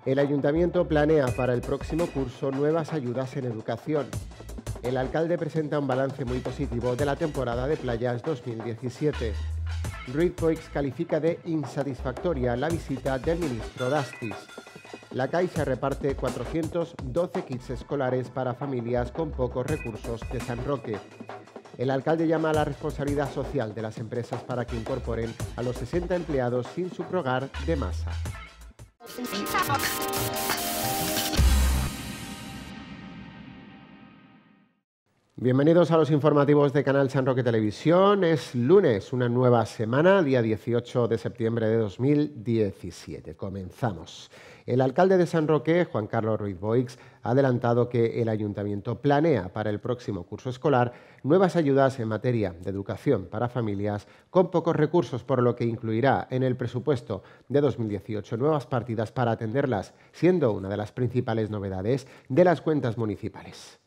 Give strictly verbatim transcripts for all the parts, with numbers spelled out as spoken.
El Ayuntamiento planea para el próximo curso nuevas ayudas en educación. El alcalde presenta un balance muy positivo de la temporada de playas dos mil diecisiete. Ruiz Boix califica de insatisfactoria la visita del ministro Dastis. La Caixa reparte cuatrocientos doce kits escolares para familias con pocos recursos de San Roque. El alcalde llama a la responsabilidad social de las empresas para que incorporen a los sesenta empleados sin subrogar de masa. Bienvenidos a los informativos de Canal San Roque Televisión. Es lunes, una nueva semana, día dieciocho de septiembre de dos mil diecisiete. Comenzamos. El alcalde de San Roque, Juan Carlos Ruiz Boix, ha adelantado que el ayuntamiento planea para el próximo curso escolar nuevas ayudas en materia de educación para familias con pocos recursos, por lo que incluirá en el presupuesto de dos mil dieciocho nuevas partidas para atenderlas, siendo una de las principales novedades de las cuentas municipales.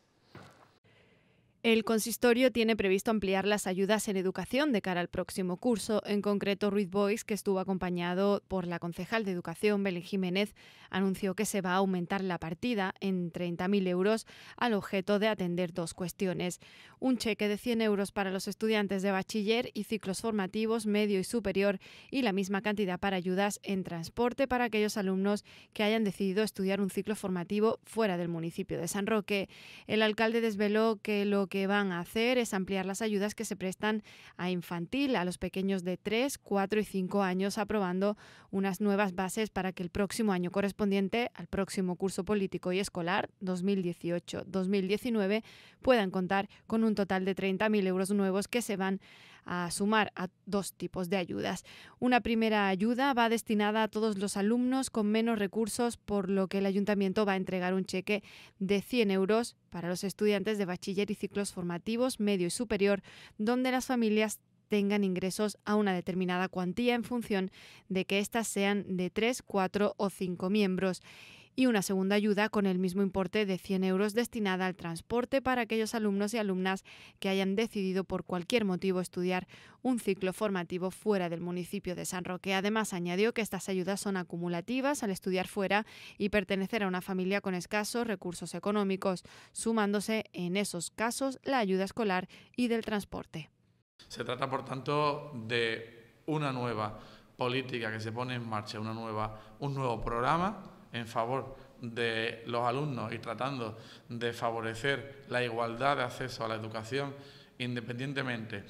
El consistorio tiene previsto ampliar las ayudas en educación de cara al próximo curso. En concreto, Ruiz Boix, que estuvo acompañado por la concejal de Educación, Belén Jiménez, anunció que se va a aumentar la partida en treinta mil euros al objeto de atender dos cuestiones. Un cheque de cien euros para los estudiantes de bachiller y ciclos formativos medio y superior y la misma cantidad para ayudas en transporte para aquellos alumnos que hayan decidido estudiar un ciclo formativo fuera del municipio de San Roque. El alcalde desveló que lo que van a hacer es ampliar las ayudas que se prestan a infantil, a los pequeños de tres, cuatro y cinco años, aprobando unas nuevas bases para que el próximo año correspondiente al próximo curso político y escolar dos mil dieciocho dos mil diecinueve puedan contar con un total de treinta mil euros nuevos que se van a sumar a dos tipos de ayudas. Una primera ayuda va destinada a todos los alumnos con menos recursos, por lo que el ayuntamiento va a entregar un cheque de cien euros para los estudiantes de bachiller y ciclos formativos medio y superior, donde las familias tengan ingresos a una determinada cuantía en función de que éstas sean de tres, cuatro o cinco miembros. Y una segunda ayuda con el mismo importe de cien euros destinada al transporte para aquellos alumnos y alumnas que hayan decidido por cualquier motivo estudiar un ciclo formativo fuera del municipio de San Roque. Además, añadió que estas ayudas son acumulativas al estudiar fuera y pertenecer a una familia con escasos recursos económicos, sumándose en esos casos la ayuda escolar y del transporte. Se trata, por tanto, de una nueva política que se pone en marcha, una nueva, un nuevo programa en favor de los alumnos y tratando de favorecer la igualdad de acceso a la educación independientemente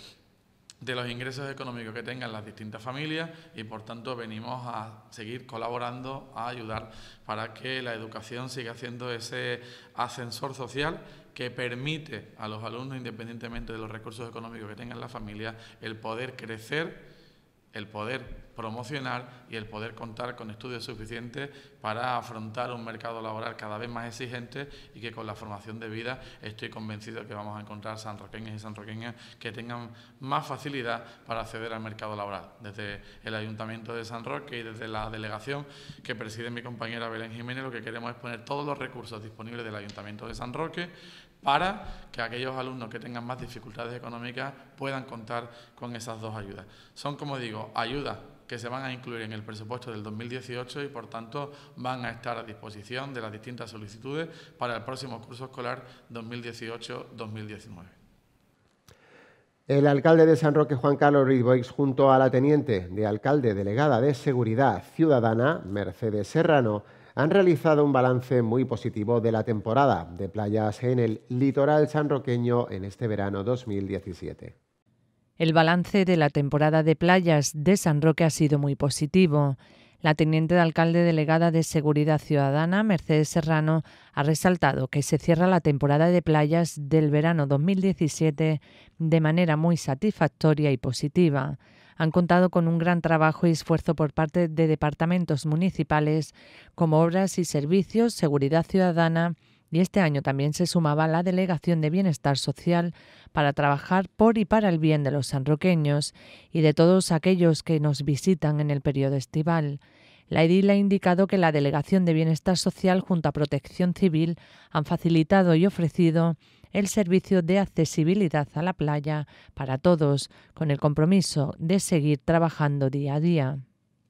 de los ingresos económicos que tengan las distintas familias, y por tanto venimos a seguir colaborando, a ayudar para que la educación siga siendo ese ascensor social que permite a los alumnos, independientemente de los recursos económicos que tengan las familias, el poder crecer, el poder promocionar y el poder contar con estudios suficientes para afrontar un mercado laboral cada vez más exigente, y que con la formación de vida estoy convencido que vamos a encontrar sanroqueños y sanroqueñas que tengan más facilidad para acceder al mercado laboral. Desde el Ayuntamiento de San Roque y desde la delegación que preside mi compañera Belén Jiménez, lo que queremos es poner todos los recursos disponibles del Ayuntamiento de San Roque para que aquellos alumnos que tengan más dificultades económicas puedan contar con esas dos ayudas. Son, como digo, ayudas que se van a incluir en el presupuesto del dos mil dieciocho y, por tanto, van a estar a disposición de las distintas solicitudes para el próximo curso escolar dos mil dieciocho dos mil diecinueve. El alcalde de San Roque, Juan Carlos Ruiz Boix, junto a la teniente de alcalde delegada de Seguridad Ciudadana, Mercedes Serrano, han realizado un balance muy positivo de la temporada de playas en el litoral sanroqueño en este verano dos mil diecisiete. El balance de la temporada de playas de San Roque ha sido muy positivo. La teniente de alcalde delegada de Seguridad Ciudadana, Mercedes Serrano, ha resaltado que se cierra la temporada de playas del verano dos mil diecisiete de manera muy satisfactoria y positiva. Han contado con un gran trabajo y esfuerzo por parte de departamentos municipales como Obras y Servicios, Seguridad Ciudadana, y este año también se sumaba la Delegación de Bienestar Social para trabajar por y para el bien de los sanroqueños y de todos aquellos que nos visitan en el periodo estival. La edil ha indicado que la Delegación de Bienestar Social junto a Protección Civil han facilitado y ofrecido el servicio de accesibilidad a la playa para todos, con el compromiso de seguir trabajando día a día.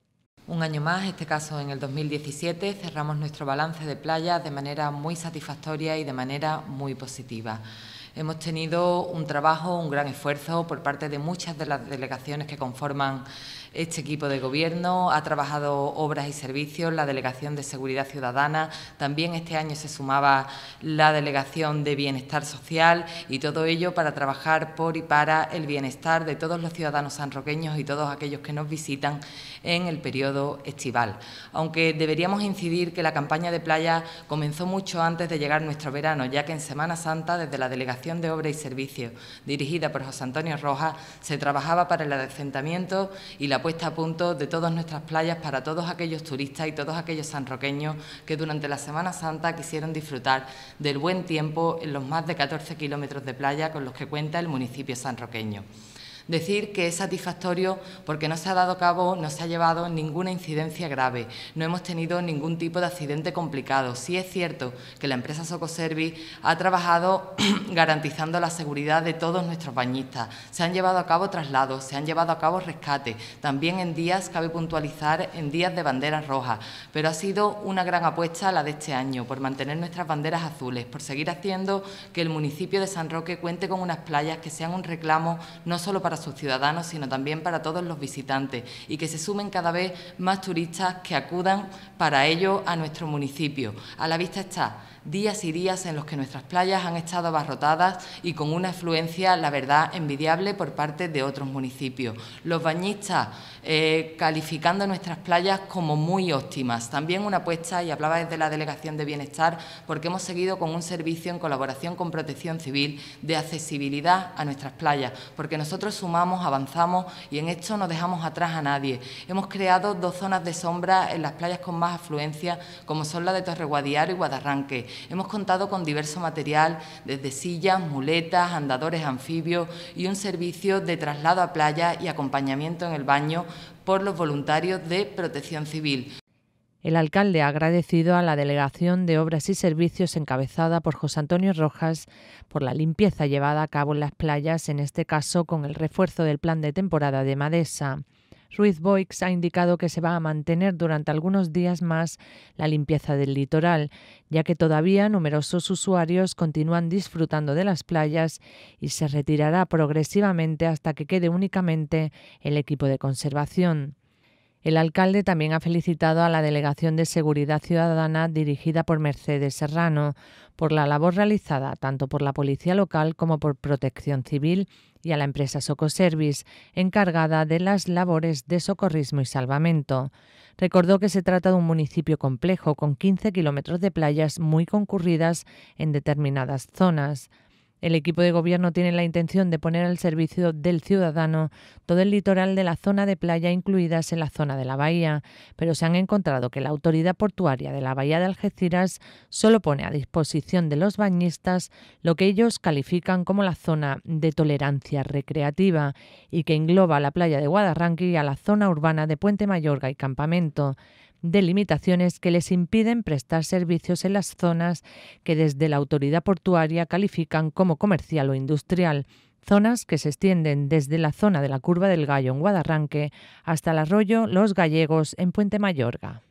Un año más, en este caso en el dos mil diecisiete, cerramos nuestro balance de playas de manera muy satisfactoria y de manera muy positiva. Hemos tenido un trabajo, un gran esfuerzo por parte de muchas de las delegaciones que conforman este equipo de gobierno. Ha trabajado Obras y Servicios, la Delegación de Seguridad Ciudadana, también este año se sumaba la Delegación de Bienestar Social, y todo ello para trabajar por y para el bienestar de todos los ciudadanos sanroqueños y todos aquellos que nos visitan en el periodo estival. Aunque deberíamos incidir que la campaña de playa comenzó mucho antes de llegar nuestro verano, ya que en Semana Santa, desde la Delegación de Obras y Servicios, dirigida por José Antonio Rojas, se trabajaba para el adecentamiento y la puesta a punto de todas nuestras playas para todos aquellos turistas y todos aquellos sanroqueños que durante la Semana Santa quisieron disfrutar del buen tiempo en los más de catorce kilómetros de playa con los que cuenta el municipio sanroqueño. Decir que es satisfactorio porque no se ha dado cabo, no se ha llevado ninguna incidencia grave, no hemos tenido ningún tipo de accidente complicado. Sí es cierto que la empresa Socoservice ha trabajado garantizando la seguridad de todos nuestros bañistas. Se han llevado a cabo traslados, se han llevado a cabo rescates, también en días, cabe puntualizar, en días de banderas rojas, pero ha sido una gran apuesta la de este año por mantener nuestras banderas azules, por seguir haciendo que el municipio de San Roque cuente con unas playas que sean un reclamo no solo para sus ciudadanos, sino también para todos los visitantes, y que se sumen cada vez más turistas que acudan para ello a nuestro municipio. A la vista está días y días en los que nuestras playas han estado abarrotadas y con una afluencia, la verdad, envidiable por parte de otros municipios. Los bañistas eh, calificando nuestras playas como muy óptimas. También una apuesta, y hablaba desde la Delegación de Bienestar, porque hemos seguido con un servicio en colaboración con Protección Civil de accesibilidad a nuestras playas, porque nosotros sumamos, avanzamos y en esto no dejamos atrás a nadie. Hemos creado dos zonas de sombra en las playas con más afluencia, como son la de Torreguadiaro y Guadarranque. Hemos contado con diverso material, desde sillas, muletas, andadores anfibios y un servicio de traslado a playa y acompañamiento en el baño por los voluntarios de Protección Civil. El alcalde ha agradecido a la Delegación de Obras y Servicios encabezada por José Antonio Rojas por la limpieza llevada a cabo en las playas, en este caso con el refuerzo del plan de temporada de Madesa. Ruiz Boix ha indicado que se va a mantener durante algunos días más la limpieza del litoral, ya que todavía numerosos usuarios continúan disfrutando de las playas, y se retirará progresivamente hasta que quede únicamente el equipo de conservación. El alcalde también ha felicitado a la Delegación de Seguridad Ciudadana dirigida por Mercedes Serrano por la labor realizada tanto por la Policía Local como por Protección Civil, y a la empresa Socoservice, encargada de las labores de socorrismo y salvamento. Recordó que se trata de un municipio complejo con quince kilómetros de playas muy concurridas en determinadas zonas. El equipo de gobierno tiene la intención de poner al servicio del ciudadano todo el litoral de la zona de playa, incluidas en la zona de la bahía, pero se han encontrado que la autoridad portuaria de la bahía de Algeciras solo pone a disposición de los bañistas lo que ellos califican como la zona de tolerancia recreativa, y que engloba la playa de Guadarranque y a la zona urbana de Puente Mayorga y Campamento, delimitaciones que les impiden prestar servicios en las zonas que desde la autoridad portuaria califican como comercial o industrial, zonas que se extienden desde la zona de la Curva del Gallo en Guadarranque hasta el arroyo Los Gallegos en Puente Mayorga.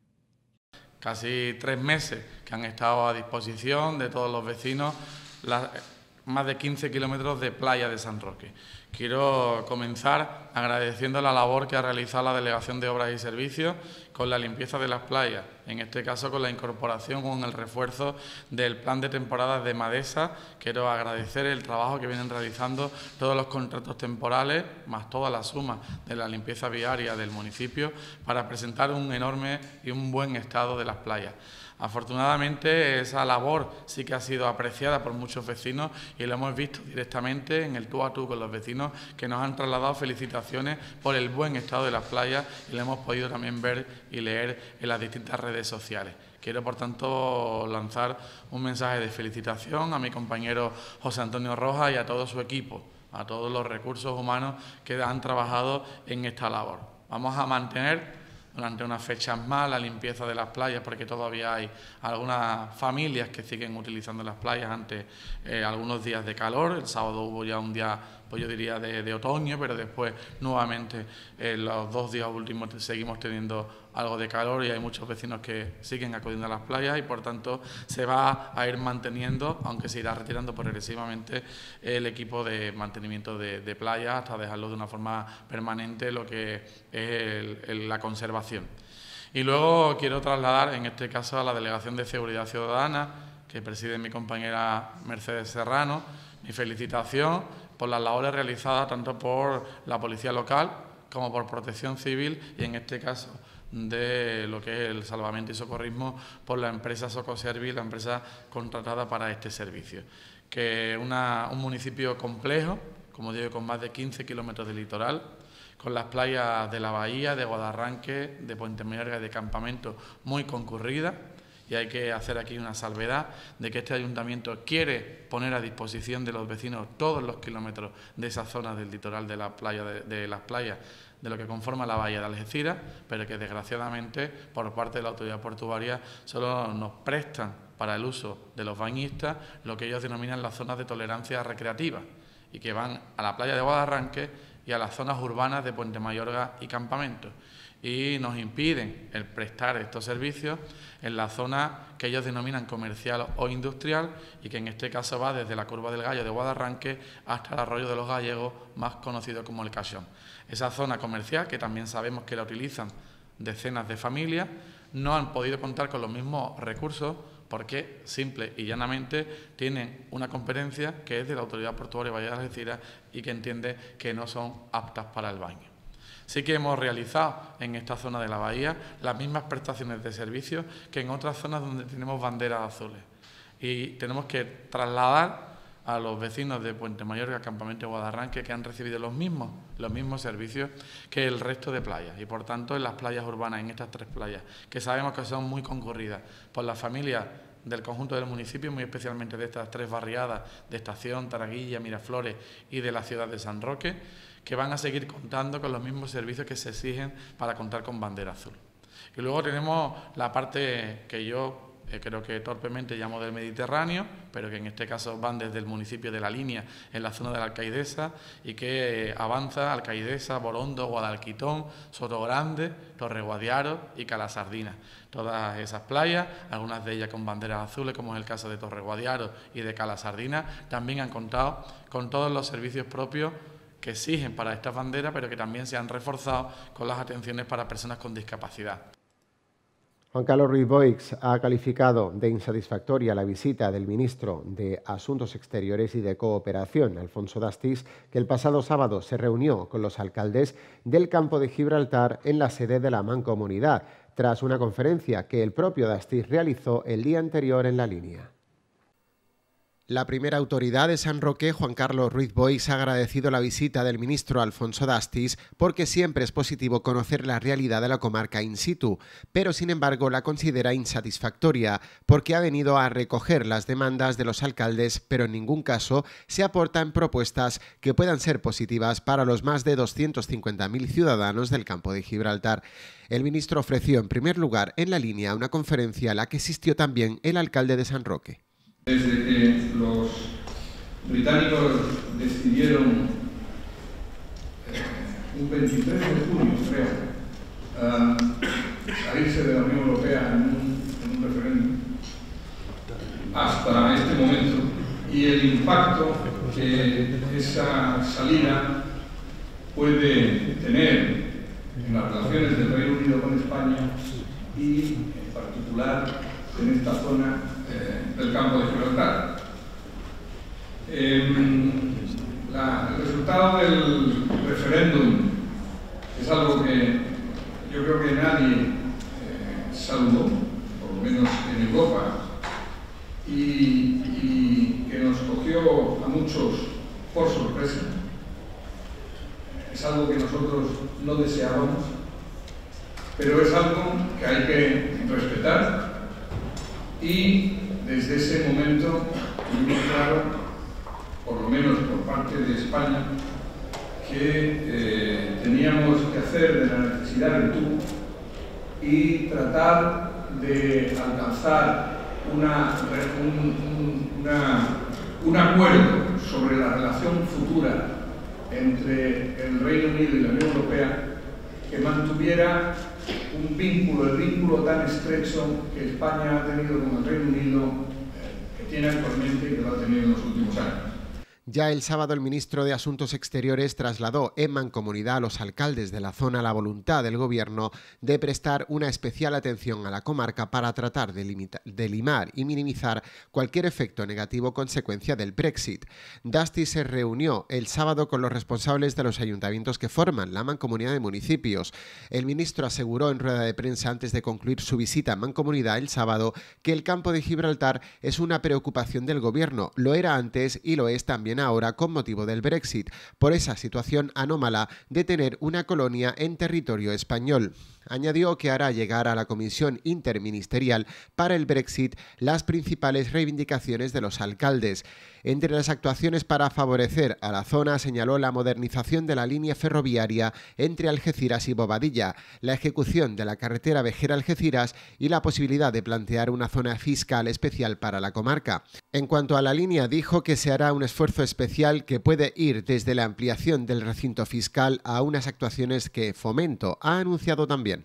Casi tres meses que han estado a disposición de todos los vecinos las más de quince kilómetros de playa de San Roque. Quiero comenzar agradeciendo la labor que ha realizado la Delegación de Obras y Servicios con la limpieza de las playas, en este caso con la incorporación, con el refuerzo del plan de temporadas de Madesa. Quiero agradecer el trabajo que vienen realizando todos los contratos temporales, más toda la suma de la limpieza viaria del municipio, para presentar un enorme y un buen estado de las playas. Afortunadamente, esa labor sí que ha sido apreciada por muchos vecinos y lo hemos visto directamente en el tú a tú con los vecinos, que nos han trasladado felicitaciones por el buen estado de las playas, y lo hemos podido también ver y leer en las distintas redes sociales. Quiero, por tanto, lanzar un mensaje de felicitación a mi compañero José Antonio Rojas y a todo su equipo, a todos los recursos humanos que han trabajado en esta labor. Vamos a mantener durante unas fechas más la limpieza de las playas, porque todavía hay algunas familias que siguen utilizando las playas ante eh, algunos días de calor. El sábado hubo ya un día pues yo diría de, de otoño, pero después nuevamente en los dos días últimos seguimos teniendo algo de calor y hay muchos vecinos que siguen acudiendo a las playas y por tanto se va a ir manteniendo, aunque se irá retirando progresivamente el equipo de mantenimiento de, de playas hasta dejarlo de una forma permanente lo que es el, el, la conservación. Y luego quiero trasladar en este caso a la Delegación de Seguridad Ciudadana que preside mi compañera Mercedes Serrano, mi felicitación por las labores realizadas tanto por la Policía Local como por Protección Civil y en este caso de lo que es el salvamento y socorrismo por la empresa Socoservi, la empresa contratada para este servicio. Que es un municipio complejo, como digo, con más de quince kilómetros de litoral, con las playas de la Bahía, de Guadarranque, de Puente Mayorga y de Campamento muy concurridas. Y hay que hacer aquí una salvedad de que este ayuntamiento quiere poner a disposición de los vecinos todos los kilómetros de esa zona del litoral de, la playa de, de las playas de lo que conforma la bahía de Algeciras, pero que desgraciadamente por parte de la autoridad portuaria solo nos prestan para el uso de los bañistas lo que ellos denominan las zonas de tolerancia recreativa y que van a la playa de Guadarranque y a las zonas urbanas de Puente Mayorga y Campamento. Y nos impiden el prestar estos servicios en la zona que ellos denominan comercial o industrial y que en este caso va desde la Curva del Gallo de Guadarranque hasta el Arroyo de los Gallegos, más conocido como el Cachón. Esa zona comercial, que también sabemos que la utilizan decenas de familias, no han podido contar con los mismos recursos porque simple y llanamente tienen una competencia que es de la Autoridad Portuaria de Bahía de Algeciras y que entiende que no son aptas para el baño. Sí que hemos realizado en esta zona de la bahía las mismas prestaciones de servicios que en otras zonas donde tenemos banderas azules. Y tenemos que trasladar a los vecinos de Puente Mayorga, Campamento y Guadarranque que han recibido los mismos, los mismos servicios que el resto de playas. Y por tanto en las playas urbanas, en estas tres playas, que sabemos que son muy concurridas por las familias del conjunto del municipio, muy especialmente de estas tres barriadas de Estación, Taraguilla, Miraflores y de la ciudad de San Roque, que van a seguir contando con los mismos servicios que se exigen para contar con bandera azul. Y luego tenemos la parte que yo eh, creo que torpemente llamo del Mediterráneo, pero que en este caso van desde el municipio de La Línea, en la zona de la Alcaidesa, y que eh, avanza Alcaidesa, Borondo, Guadalquitón, Sotogrande, Torreguadiaro y Calasardina. Todas esas playas, algunas de ellas con banderas azules, como es el caso de Torreguadiaro y de Calasardina, también han contado con todos los servicios propios que exigen para estas banderas, pero que también se han reforzado con las atenciones para personas con discapacidad. Juan Carlos Ruiz Boix ha calificado de insatisfactoria la visita del ministro de Asuntos Exteriores y de Cooperación, Alfonso Dastis, que el pasado sábado se reunió con los alcaldes del campo de Gibraltar en la sede de la Mancomunidad, tras una conferencia que el propio Dastis realizó el día anterior en La Línea. La primera autoridad de San Roque, Juan Carlos Ruiz Boix, ha agradecido la visita del ministro Alfonso Dastis porque siempre es positivo conocer la realidad de la comarca in situ, pero sin embargo la considera insatisfactoria porque ha venido a recoger las demandas de los alcaldes, pero en ningún caso se aportan propuestas que puedan ser positivas para los más de doscientos cincuenta mil ciudadanos del campo de Gibraltar. El ministro ofreció en primer lugar en La Línea una conferencia a la que asistió también el alcalde de San Roque. Desde que los británicos decidieron eh, un veintitrés de junio, creo, uh, salirse de la Unión Europea en un, en un referéndum, hasta este momento, y el impacto que esa salida puede tener en las relaciones del Reino Unido con España y, en particular, en esta zona eh, del campo de Gibraltar. Eh, la, el resultado del referéndum es algo que yo creo que nadie eh, saludó, por lo menos en Europa, y, y que nos cogió a muchos por sorpresa. Es algo que nosotros no deseábamos, pero es algo que hay que respetar. Y desde ese momento tuvimos claro, por lo menos por parte de España, que eh, teníamos que hacer de la necesidad del tú y tratar de alcanzar una, un, un, una, un acuerdo sobre la relación futura entre el Reino Unido y la Unión Europea que mantuviera un vínculo, el vínculo tan estrecho que España ha tenido con el Reino Unido, eh, que tiene actualmente y que lo ha tenido en los últimos años. Ya el sábado el ministro de Asuntos Exteriores trasladó en mancomunidad a los alcaldes de la zona la voluntad del gobierno de prestar una especial atención a la comarca para tratar de, limita, de limar y minimizar cualquier efecto negativo consecuencia del Brexit. Dusty se reunió el sábado con los responsables de los ayuntamientos que forman la mancomunidad de municipios. El ministro aseguró en rueda de prensa antes de concluir su visita a mancomunidad el sábado que el campo de Gibraltar es una preocupación del gobierno. Lo era antes y lo es también ahora con motivo del Brexit, por esa situación anómala de tener una colonia en territorio español. Añadió que hará llegar a la Comisión Interministerial para el Brexit las principales reivindicaciones de los alcaldes. Entre las actuaciones para favorecer a la zona señaló la modernización de la línea ferroviaria entre Algeciras y Bobadilla, la ejecución de la carretera Vejer-Algeciras y la posibilidad de plantear una zona fiscal especial para la comarca. En cuanto a la línea, dijo que se hará un esfuerzo especial que puede ir desde la ampliación del recinto fiscal a unas actuaciones que Fomento ha anunciado también.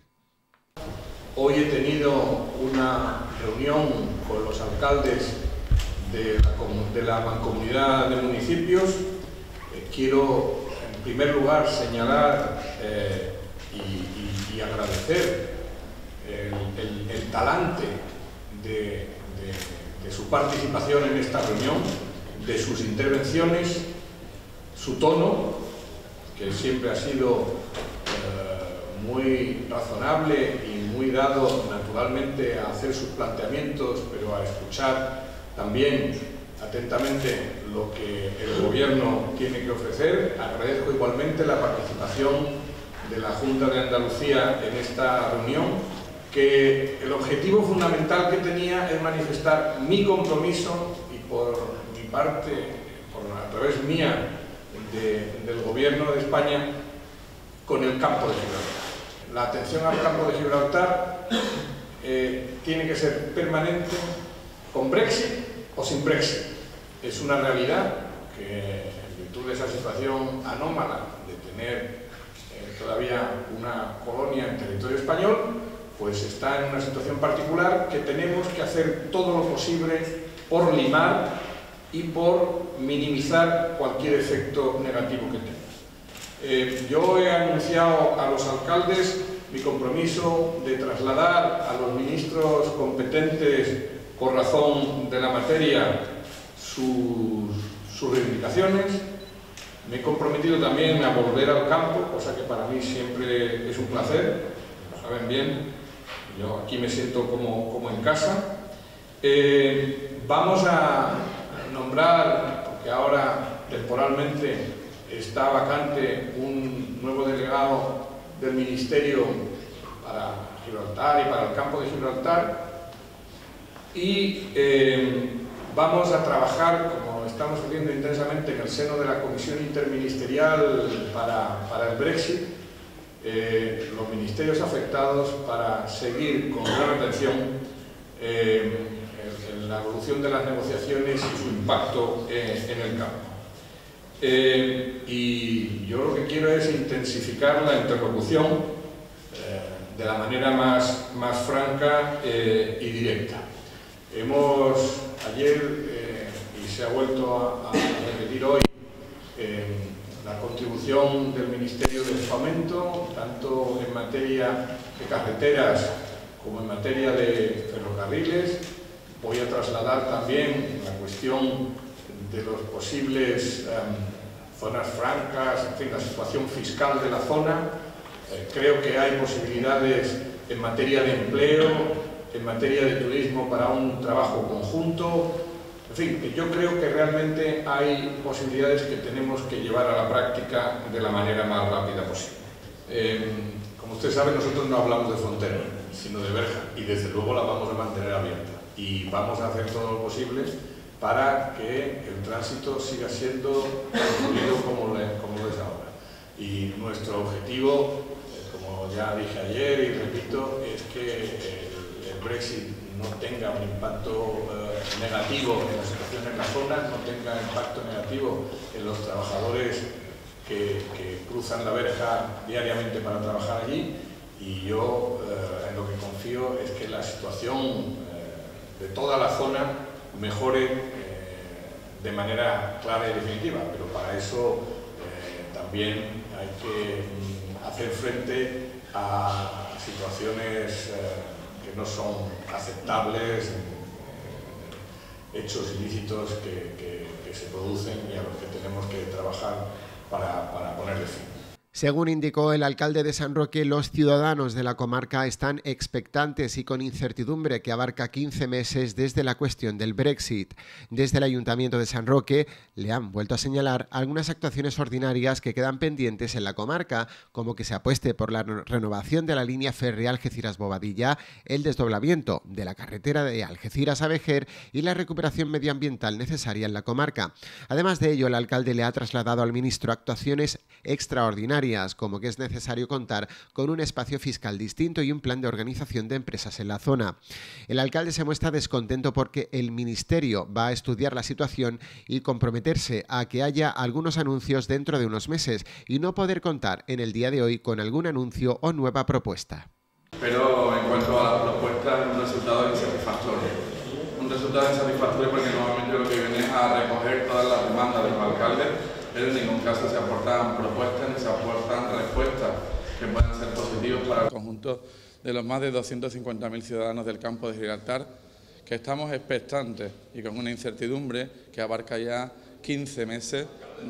Hoy he tenido una reunión con los alcaldes de la, de la mancomunidad de municipios. Eh, quiero, en primer lugar, señalar eh, y, y, y agradecer el, el, el talante de, de, de su participación en esta reunión, de sus intervenciones, su tono, que siempre ha sido eh, muy razonable y muy dado naturalmente a hacer sus planteamientos, pero a escuchar también atentamente lo que el gobierno tiene que ofrecer. Agradezco igualmente la participación de la Junta de Andalucía en esta reunión, que el objetivo fundamental que tenía es manifestar mi compromiso y por mi parte, por, a través mía, de, del gobierno de España con el campo de Gibraltar. La atención al campo de Gibraltar eh, tiene que ser permanente, con Brexit o sin Brexit. Es una realidad que, en virtud de esa situación anómala de tener eh, todavía una colonia en territorio español, pues está en una situación particular que tenemos que hacer todo lo posible por limar y por minimizar cualquier efecto negativo que tenga. Eh, yo he anunciado a los alcaldes mi compromiso de trasladar a los ministros competentes por razón de la materia sus, sus reivindicaciones. Me he comprometido también a volver al campo, cosa que para mí siempre es un placer, lo saben bien, yo aquí me siento como, como en casa. Eh, vamos a nombrar, porque ahora temporalmente está vacante un nuevo delegado del Ministerio para Gibraltar y para el campo de Gibraltar, y eh, vamos a trabajar, como estamos haciendo intensamente en el seno de la Comisión Interministerial para, para el Brexit, eh, los ministerios afectados, para seguir con gran atención eh, en la evolución de las negociaciones y su impacto eh, en el campo. Eh, y yo lo que quiero es intensificar la interlocución eh, de la manera más, más franca eh, y directa. Hemos ayer, eh, y se ha vuelto a, a repetir hoy, eh, la contribución del Ministerio de Fomento, tanto en materia de carreteras como en materia de ferrocarriles. Voy a trasladar también la cuestión de los posibles um, zonas francas, en fin, la situación fiscal de la zona. Eh, creo que hay posibilidades en materia de empleo, en materia de turismo para un trabajo conjunto. En fin, yo creo que realmente hay posibilidades que tenemos que llevar a la práctica de la manera más rápida posible. Eh, como usted sabe, nosotros no hablamos de frontera, sino de verja, y desde luego la vamos a mantener abierta. Y vamos a hacer todo lo posible para que el tránsito siga siendo fluido como, le, como lo es ahora. Y nuestro objetivo, eh, como ya dije ayer y repito, es que el, el Brexit no tenga un impacto eh, negativo en la situación en la zona, no tenga impacto negativo en los trabajadores que, que cruzan la verja diariamente para trabajar allí, y yo eh, en lo que confío es que la situación eh, de toda la zona mejore eh, de manera clara y definitiva, pero para eso eh, también hay que mm, hacer frente a situaciones eh, que no son aceptables, eh, hechos ilícitos que, que, que se producen y a los que tenemos que trabajar para, para ponerle fin. Según indicó el alcalde de San Roque, los ciudadanos de la comarca están expectantes y con incertidumbre que abarca quince meses desde la cuestión del Brexit. Desde el Ayuntamiento de San Roque le han vuelto a señalar algunas actuaciones ordinarias que quedan pendientes en la comarca, como que se apueste por la renovación de la línea férrea Algeciras-Bobadilla, el desdoblamiento de la carretera de Algeciras a Vejer y la recuperación medioambiental necesaria en la comarca. Además de ello, el alcalde le ha trasladado al ministro actuaciones extraordinarias, como que es necesario contar con un espacio fiscal distinto y un plan de organización de empresas en la zona. El alcalde se muestra descontento porque el ministerio va a estudiar la situación y comprometerse a que haya algunos anuncios dentro de unos meses y no poder contar en el día de hoy con algún anuncio o nueva propuesta. Pero en cuanto a las propuestas, un resultado insatisfactorio. Un resultado insatisfactorio porque normalmente lo que viene es a recoger todas las demandas de los alcaldes, pero en ningún caso se aportan propuestas ni se aportan respuestas que puedan ser positivas para el conjunto de los más de doscientos cincuenta mil ciudadanos del campo de Gibraltar, que estamos expectantes y con una incertidumbre que abarca ya quince meses,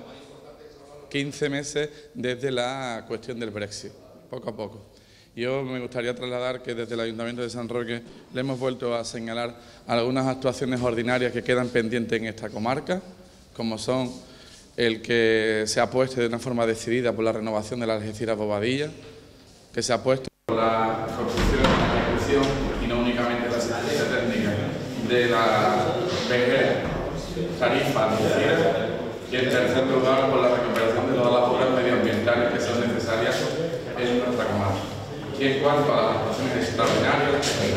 quince meses desde la cuestión del Brexit, poco a poco. Yo me gustaría trasladar que desde el Ayuntamiento de San Roque le hemos vuelto a señalar algunas actuaciones ordinarias que quedan pendientes en esta comarca, como son el que se apueste de una forma decidida por la renovación de la Algeciras-Bobadilla, que se apueste por la construcción y la ejecución, y no únicamente la asistencia técnica, de la Vejer Tarifa Algeciras, y en tercer lugar por la recuperación de todas las obras medioambientales que son necesarias en nuestra comarca. Y en cuanto a las actuaciones extraordinarias que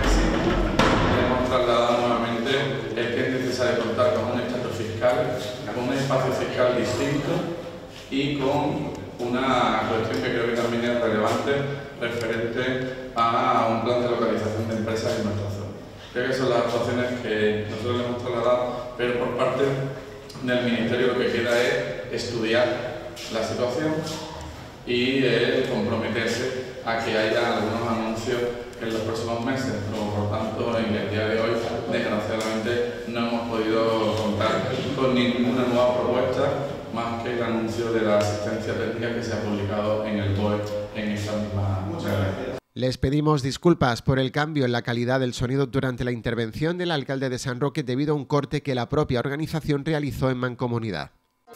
hemos trasladado nuevamente, es que es necesario contar con un estatus fiscal, con un espacio fiscal distinto y con una cuestión que creo que también es relevante referente a un plan de localización de empresas en nuestra zona. Creo que son las actuaciones que nosotros le hemos trasladado, pero por parte del Ministerio lo que queda es estudiar la situación y eh, comprometerse a que haya algunos anuncios en los próximos meses. Luego, por tanto, en el día de hoy, desgraciadamente, no hemos podido contar con ninguna nueva propuesta más que el anuncio de la asistencia técnica que se ha publicado en el B O E en esta misma semana. Les pedimos disculpas por el cambio en la calidad del sonido durante la intervención del alcalde de San Roque debido a un corte que la propia organización realizó en mancomunidad.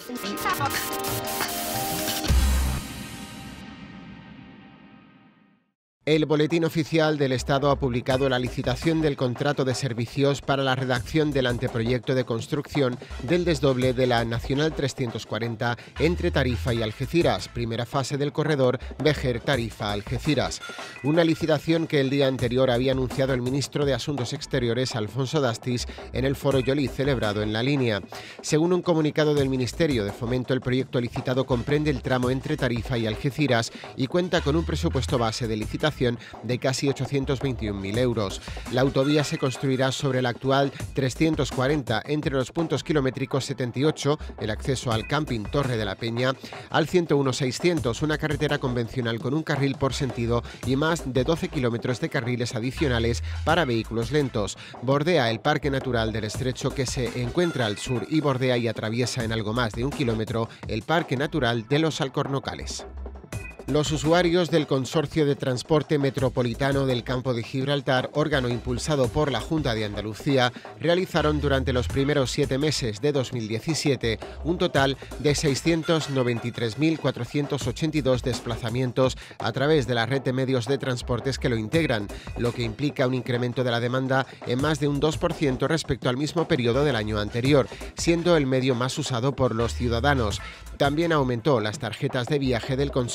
El Boletín Oficial del Estado ha publicado la licitación del contrato de servicios para la redacción del anteproyecto de construcción del desdoble de la Nacional trescientos cuarenta entre Tarifa y Algeciras, primera fase del corredor Vejer-Tarifa-Algeciras. Una licitación que el día anterior había anunciado el ministro de Asuntos Exteriores, Alfonso Dastis, en el Foro Yolí celebrado en la línea. Según un comunicado del Ministerio de Fomento, el proyecto licitado comprende el tramo entre Tarifa y Algeciras y cuenta con un presupuesto base de licitación de casi ochocientos veintiún mil euros. La autovía se construirá sobre la actual trescientos cuarenta entre los puntos kilométricos setenta y ocho, el acceso al camping Torre de la Peña, al ciento uno seiscientos, una carretera convencional con un carril por sentido y más de doce kilómetros de carriles adicionales para vehículos lentos. Bordea el Parque Natural del Estrecho, que se encuentra al sur, y bordea y atraviesa en algo más de un kilómetro el Parque Natural de los Alcornocales. Los usuarios del Consorcio de Transporte Metropolitano del Campo de Gibraltar, órgano impulsado por la Junta de Andalucía, realizaron durante los primeros siete meses de dos mil diecisiete un total de seiscientos noventa y tres mil cuatrocientos ochenta y dos desplazamientos a través de la red de medios de transportes que lo integran, lo que implica un incremento de la demanda en más de un dos por ciento respecto al mismo periodo del año anterior, siendo el medio más usado por los ciudadanos. También aumentó las tarjetas de viaje del Consorcio de Transporte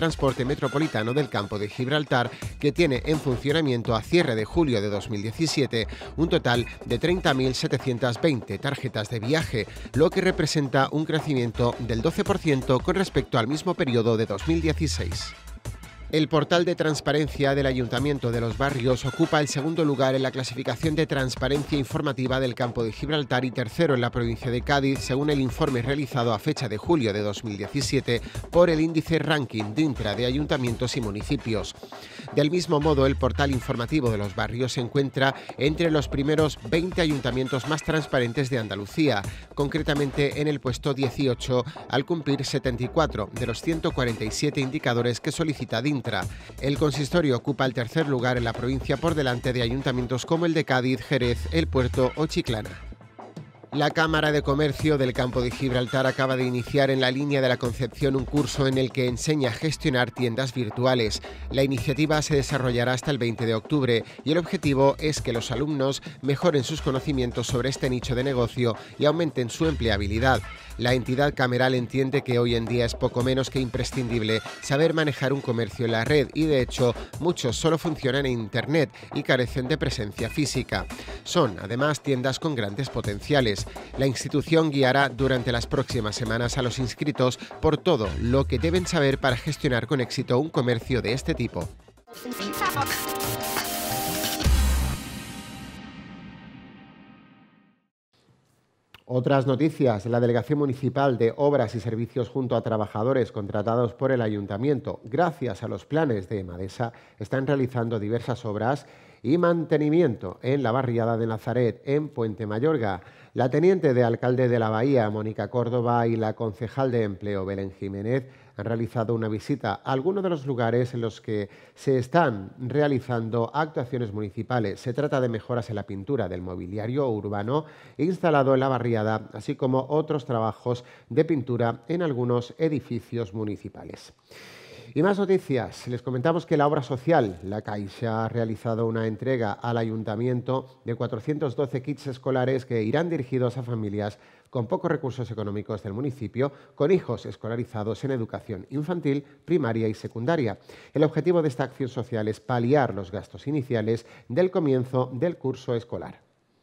transporte metropolitano del Campo de Gibraltar, que tiene en funcionamiento a cierre de julio de dos mil diecisiete un total de treinta mil setecientas veinte tarjetas de viaje, lo que representa un crecimiento del doce por ciento con respecto al mismo periodo de dos mil dieciséis. El portal de transparencia del Ayuntamiento de Los Barrios ocupa el segundo lugar en la clasificación de transparencia informativa del Campo de Gibraltar y tercero en la provincia de Cádiz, según el informe realizado a fecha de julio de dos mil diecisiete por el índice Ranking DINTRA de Ayuntamientos y Municipios. Del mismo modo, el portal informativo de Los Barrios se encuentra entre los primeros veinte ayuntamientos más transparentes de Andalucía, concretamente en el puesto dieciocho, al cumplir setenta y cuatro de los ciento cuarenta y siete indicadores que solicita DINTRA. El consistorio ocupa el tercer lugar en la provincia por delante de ayuntamientos como el de Cádiz, Jerez, El Puerto o Chiclana. La Cámara de Comercio del Campo de Gibraltar acaba de iniciar en la línea de la Concepción un curso en el que enseña a gestionar tiendas virtuales. La iniciativa se desarrollará hasta el veinte de octubre y el objetivo es que los alumnos mejoren sus conocimientos sobre este nicho de negocio y aumenten su empleabilidad. La entidad cameral entiende que hoy en día es poco menos que imprescindible saber manejar un comercio en la red y, de hecho, muchos solo funcionan en Internet y carecen de presencia física. Son, además, tiendas con grandes potenciales. La institución guiará durante las próximas semanas a los inscritos por todo lo que deben saber para gestionar con éxito un comercio de este tipo. Otras noticias. La Delegación Municipal de Obras y Servicios, junto a trabajadores contratados por el Ayuntamiento, gracias a los planes de Emadesa, están realizando diversas obras y mantenimiento en la barriada de Nazaret, en Puente Mayorga. La teniente de alcalde de la Bahía, Mónica Córdoba, y la concejal de Empleo, Belén Jiménez, han realizado una visita a algunos de los lugares en los que se están realizando actuaciones municipales. Se trata de mejoras en la pintura del mobiliario urbano instalado en la barriada, así como otros trabajos de pintura en algunos edificios municipales. Y más noticias. Les comentamos que la obra social, la Caixa, ha realizado una entrega al Ayuntamiento de cuatrocientos doce kits escolares que irán dirigidos a familias con pocos recursos económicos del municipio, con hijos escolarizados en educación infantil, primaria y secundaria. El objetivo de esta acción social es paliar los gastos iniciales del comienzo del curso escolar.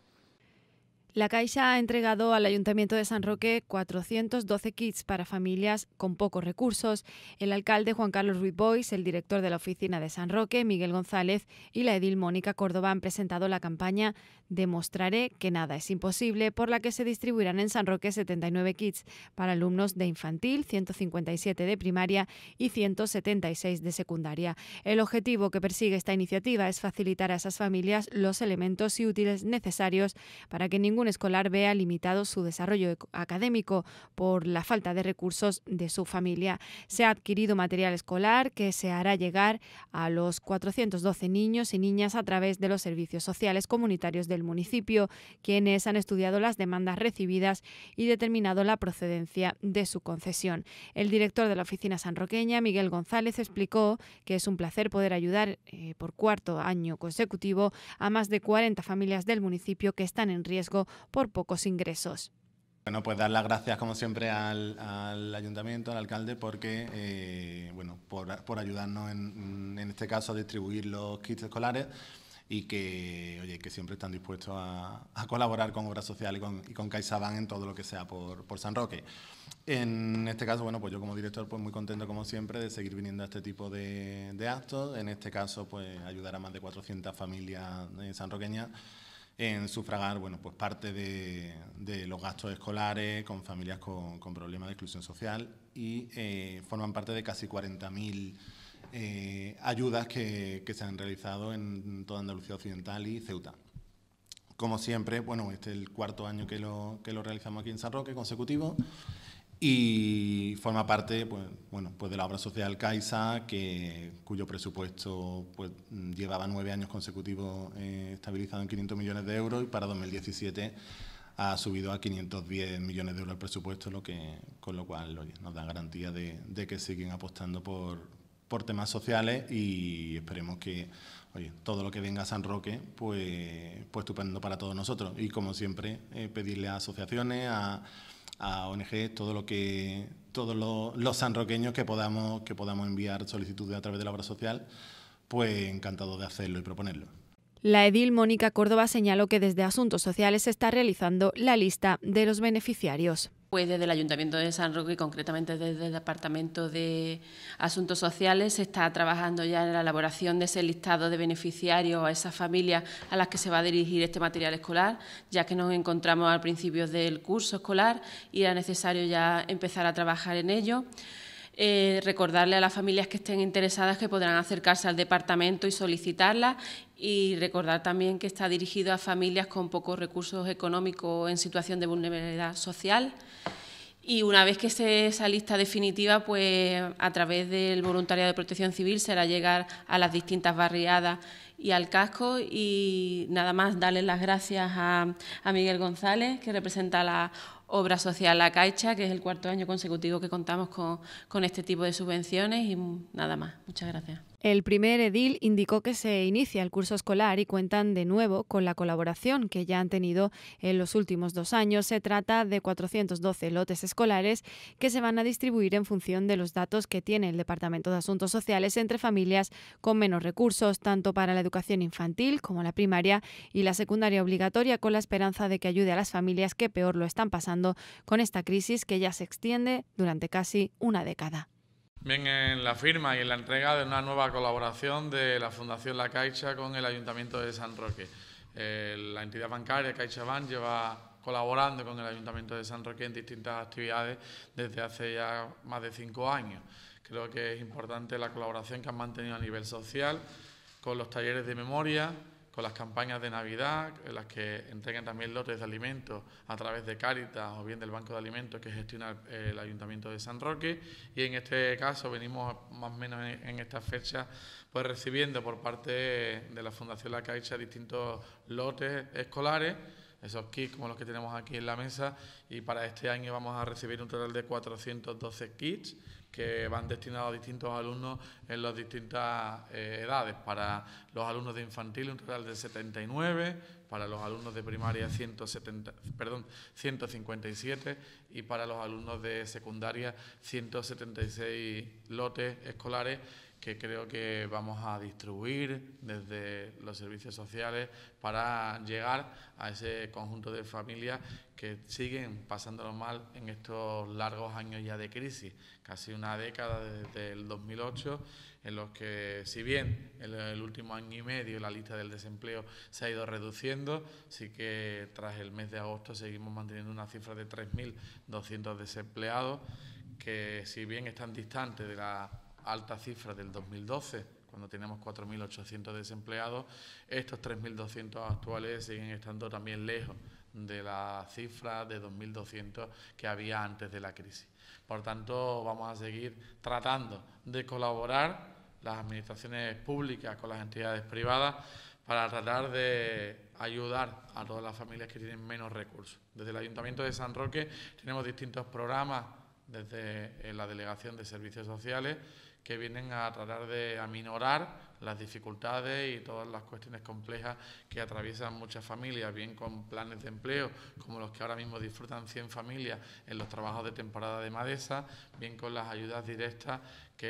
La Caixa ha entregado al Ayuntamiento de San Roque cuatrocientos doce kits para familias con pocos recursos. El alcalde Juan Carlos Ruiz Boix, el director de la oficina de San Roque, Miguel González, y la edil Mónica Córdoba han presentado la campaña Demostraré que nada es imposible, por la que se distribuirán en San Roque setenta y nueve kits para alumnos de infantil, ciento cincuenta y siete de primaria y ciento setenta y seis de secundaria. El objetivo que persigue esta iniciativa es facilitar a esas familias los elementos y útiles necesarios para que ningún escolar vea limitado su desarrollo académico por la falta de recursos de su familia. Se ha adquirido material escolar que se hará llegar a los cuatrocientos doce niños y niñas a través de los servicios sociales comunitarios del municipio, quienes han estudiado las demandas recibidas y determinado la procedencia de su concesión. El director de la oficina sanroqueña, Miguel González, explicó que es un placer poder ayudar eh, por cuarto año consecutivo a más de cuarenta familias del municipio que están en riesgo por pocos ingresos. Bueno, pues dar las gracias como siempre al, al ayuntamiento, al alcalde, porque eh, bueno, por, por ayudarnos en, en este caso a distribuir los kits escolares y que, oye, que siempre están dispuestos a, a colaborar con Obras Sociales y con, y con CaixaBank en todo lo que sea por, por San Roque. En este caso, bueno, pues yo como director pues muy contento como siempre de seguir viniendo a este tipo de, de actos. En este caso, pues ayudar a más de cuatrocientas familias sanroqueñas en sufragar, bueno, pues parte de, de los gastos escolares con familias con, con problemas de exclusión social y eh, forman parte de casi cuarenta mil eh, ayudas que, que se han realizado en toda Andalucía Occidental y Ceuta. Como siempre, bueno, este es el cuarto año que lo, que lo realizamos aquí en San Roque, consecutivo, y forma parte, pues, bueno, pues de la obra social Caixa, que, cuyo presupuesto pues, llevaba nueve años consecutivos eh, estabilizado en quinientos millones de euros y para dos mil diecisiete ha subido a quinientos diez millones de euros el presupuesto, lo que, con lo cual oye, nos da garantía de, de que siguen apostando por, por temas sociales y esperemos que oye, todo lo que venga a San Roque, pues, pues estupendo para todos nosotros. Y como siempre, eh, pedirle a asociaciones, a a O N G todo lo que todos los, los sanroqueños que podamos, que podamos enviar solicitudes a través de la obra social, pues encantado de hacerlo y proponerlo. La edil Mónica Córdoba señaló que desde Asuntos Sociales se está realizando la lista de los beneficiarios. Pues desde el Ayuntamiento de San Roque y concretamente desde el Departamento de Asuntos Sociales se está trabajando ya en la elaboración de ese listado de beneficiarios a esas familias a las que se va a dirigir este material escolar, ya que nos encontramos al principio del curso escolar y era necesario ya empezar a trabajar en ello. Eh, recordarle a las familias que estén interesadas que podrán acercarse al departamento y solicitarla, y recordar también que está dirigido a familias con pocos recursos económicos en situación de vulnerabilidad social. Y una vez que esté esa lista definitiva, pues a través del voluntariado de Protección Civil será llegar a las distintas barriadas y al casco. Y nada más darles las gracias a, a Miguel González, que representa la Obra Social La Caixa, que es el cuarto año consecutivo que contamos con, con este tipo de subvenciones, y nada más. Muchas gracias. El primer edil indicó que se inicia el curso escolar y cuentan de nuevo con la colaboración que ya han tenido en los últimos dos años. Se trata de cuatrocientos doce lotes escolares que se van a distribuir en función de los datos que tiene el Departamento de Asuntos Sociales entre familias con menos recursos, tanto para la educación infantil como la primaria y la secundaria obligatoria, con la esperanza de que ayude a las familias que peor lo están pasando con esta crisis que ya se extiende durante casi una década. Bien, en la firma y en la entrega de una nueva colaboración de la Fundación La Caixa con el Ayuntamiento de San Roque. Eh, la entidad bancaria CaixaBank lleva colaborando con el Ayuntamiento de San Roque en distintas actividades desde hace ya más de cinco años. Creo que es importante la colaboración que han mantenido a nivel social con los talleres de memoria, con las campañas de Navidad, en las que entregan también lotes de alimentos a través de Cáritas o bien del Banco de Alimentos que gestiona el, el Ayuntamiento de San Roque. Y en este caso venimos más o menos en, en esta fecha pues recibiendo por parte de la Fundación La Caixa distintos lotes escolares, esos kits como los que tenemos aquí en la mesa, y para este año vamos a recibir un total de cuatrocientos doce kits que van destinados a distintos alumnos en las distintas eh, edades. Para los alumnos de infantil un total de setenta y nueve, para los alumnos de primaria ciento setenta, perdón, ciento cincuenta y siete y para los alumnos de secundaria ciento setenta y seis lotes escolares que creo que vamos a distribuir desde los servicios sociales para llegar a ese conjunto de familias que siguen pasándolo mal en estos largos años ya de crisis, casi una década desde el dos mil ocho, en los que, si bien en el último año y medio la lista del desempleo se ha ido reduciendo, sí que tras el mes de agosto seguimos manteniendo una cifra de tres mil doscientos desempleados, que si bien están distantes de la alta cifra del dos mil doce, cuando tenemos cuatro mil ochocientos desempleados, estos tres mil doscientos actuales siguen estando también lejos de la cifra de dos mil doscientos que había antes de la crisis. Por tanto, vamos a seguir tratando de colaborar las administraciones públicas con las entidades privadas para tratar de ayudar a todas las familias que tienen menos recursos. Desde el Ayuntamiento de San Roque tenemos distintos programas desde la Delegación de Servicios Sociales que vienen a tratar de aminorar las dificultades y todas las cuestiones complejas que atraviesan muchas familias, bien con planes de empleo, como los que ahora mismo disfrutan cien familias en los trabajos de temporada de Madesa, bien con las ayudas directas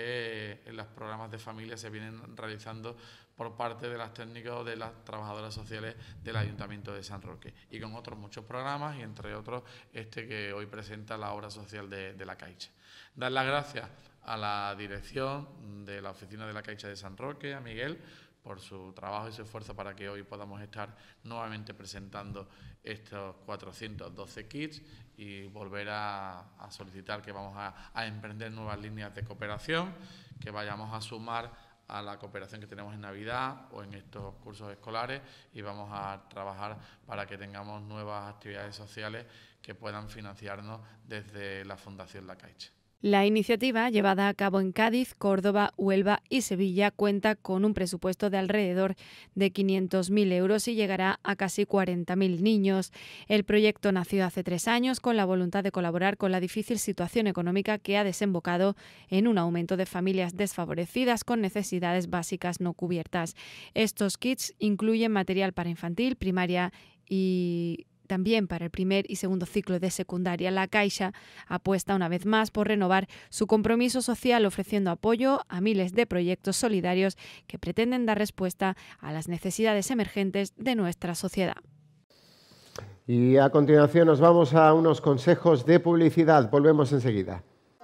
que en los programas de familia se vienen realizando por parte de las técnicas de las trabajadoras sociales del Ayuntamiento de San Roque, y con otros muchos programas, y entre otros este que hoy presenta la obra social de, de La Caixa. Dar las gracias a la dirección de la oficina de La Caixa de San Roque, a Miguel, por su trabajo y su esfuerzo para que hoy podamos estar nuevamente presentando estos cuatrocientos doce kits, y volver a, a solicitar que vamos a, a emprender nuevas líneas de cooperación, que vayamos a sumar a la cooperación que tenemos en Navidad o en estos cursos escolares, y vamos a trabajar para que tengamos nuevas actividades sociales que puedan financiarnos desde la Fundación La Caixa. La iniciativa, llevada a cabo en Cádiz, Córdoba, Huelva y Sevilla, cuenta con un presupuesto de alrededor de quinientos mil euros y llegará a casi cuarenta mil niños. El proyecto nació hace tres años con la voluntad de colaborar con la difícil situación económica que ha desembocado en un aumento de familias desfavorecidas con necesidades básicas no cubiertas. Estos kits incluyen material para infantil, primaria y también para el primer y segundo ciclo de secundaria. La Caixa apuesta una vez más por renovar su compromiso social ofreciendo apoyo a miles de proyectos solidarios que pretenden dar respuesta a las necesidades emergentes de nuestra sociedad. Y a continuación nos vamos a unos consejos de publicidad. Volvemos enseguida.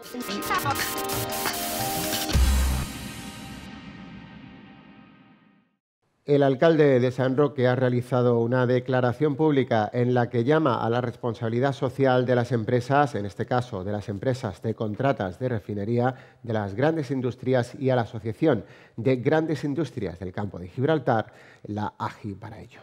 El alcalde de San Roque ha realizado una declaración pública en la que llama a la responsabilidad social de las empresas, en este caso de las empresas de contratas de refinería, de las grandes industrias y a la Asociación de Grandes Industrias del Campo de Gibraltar, la A G I, para ello.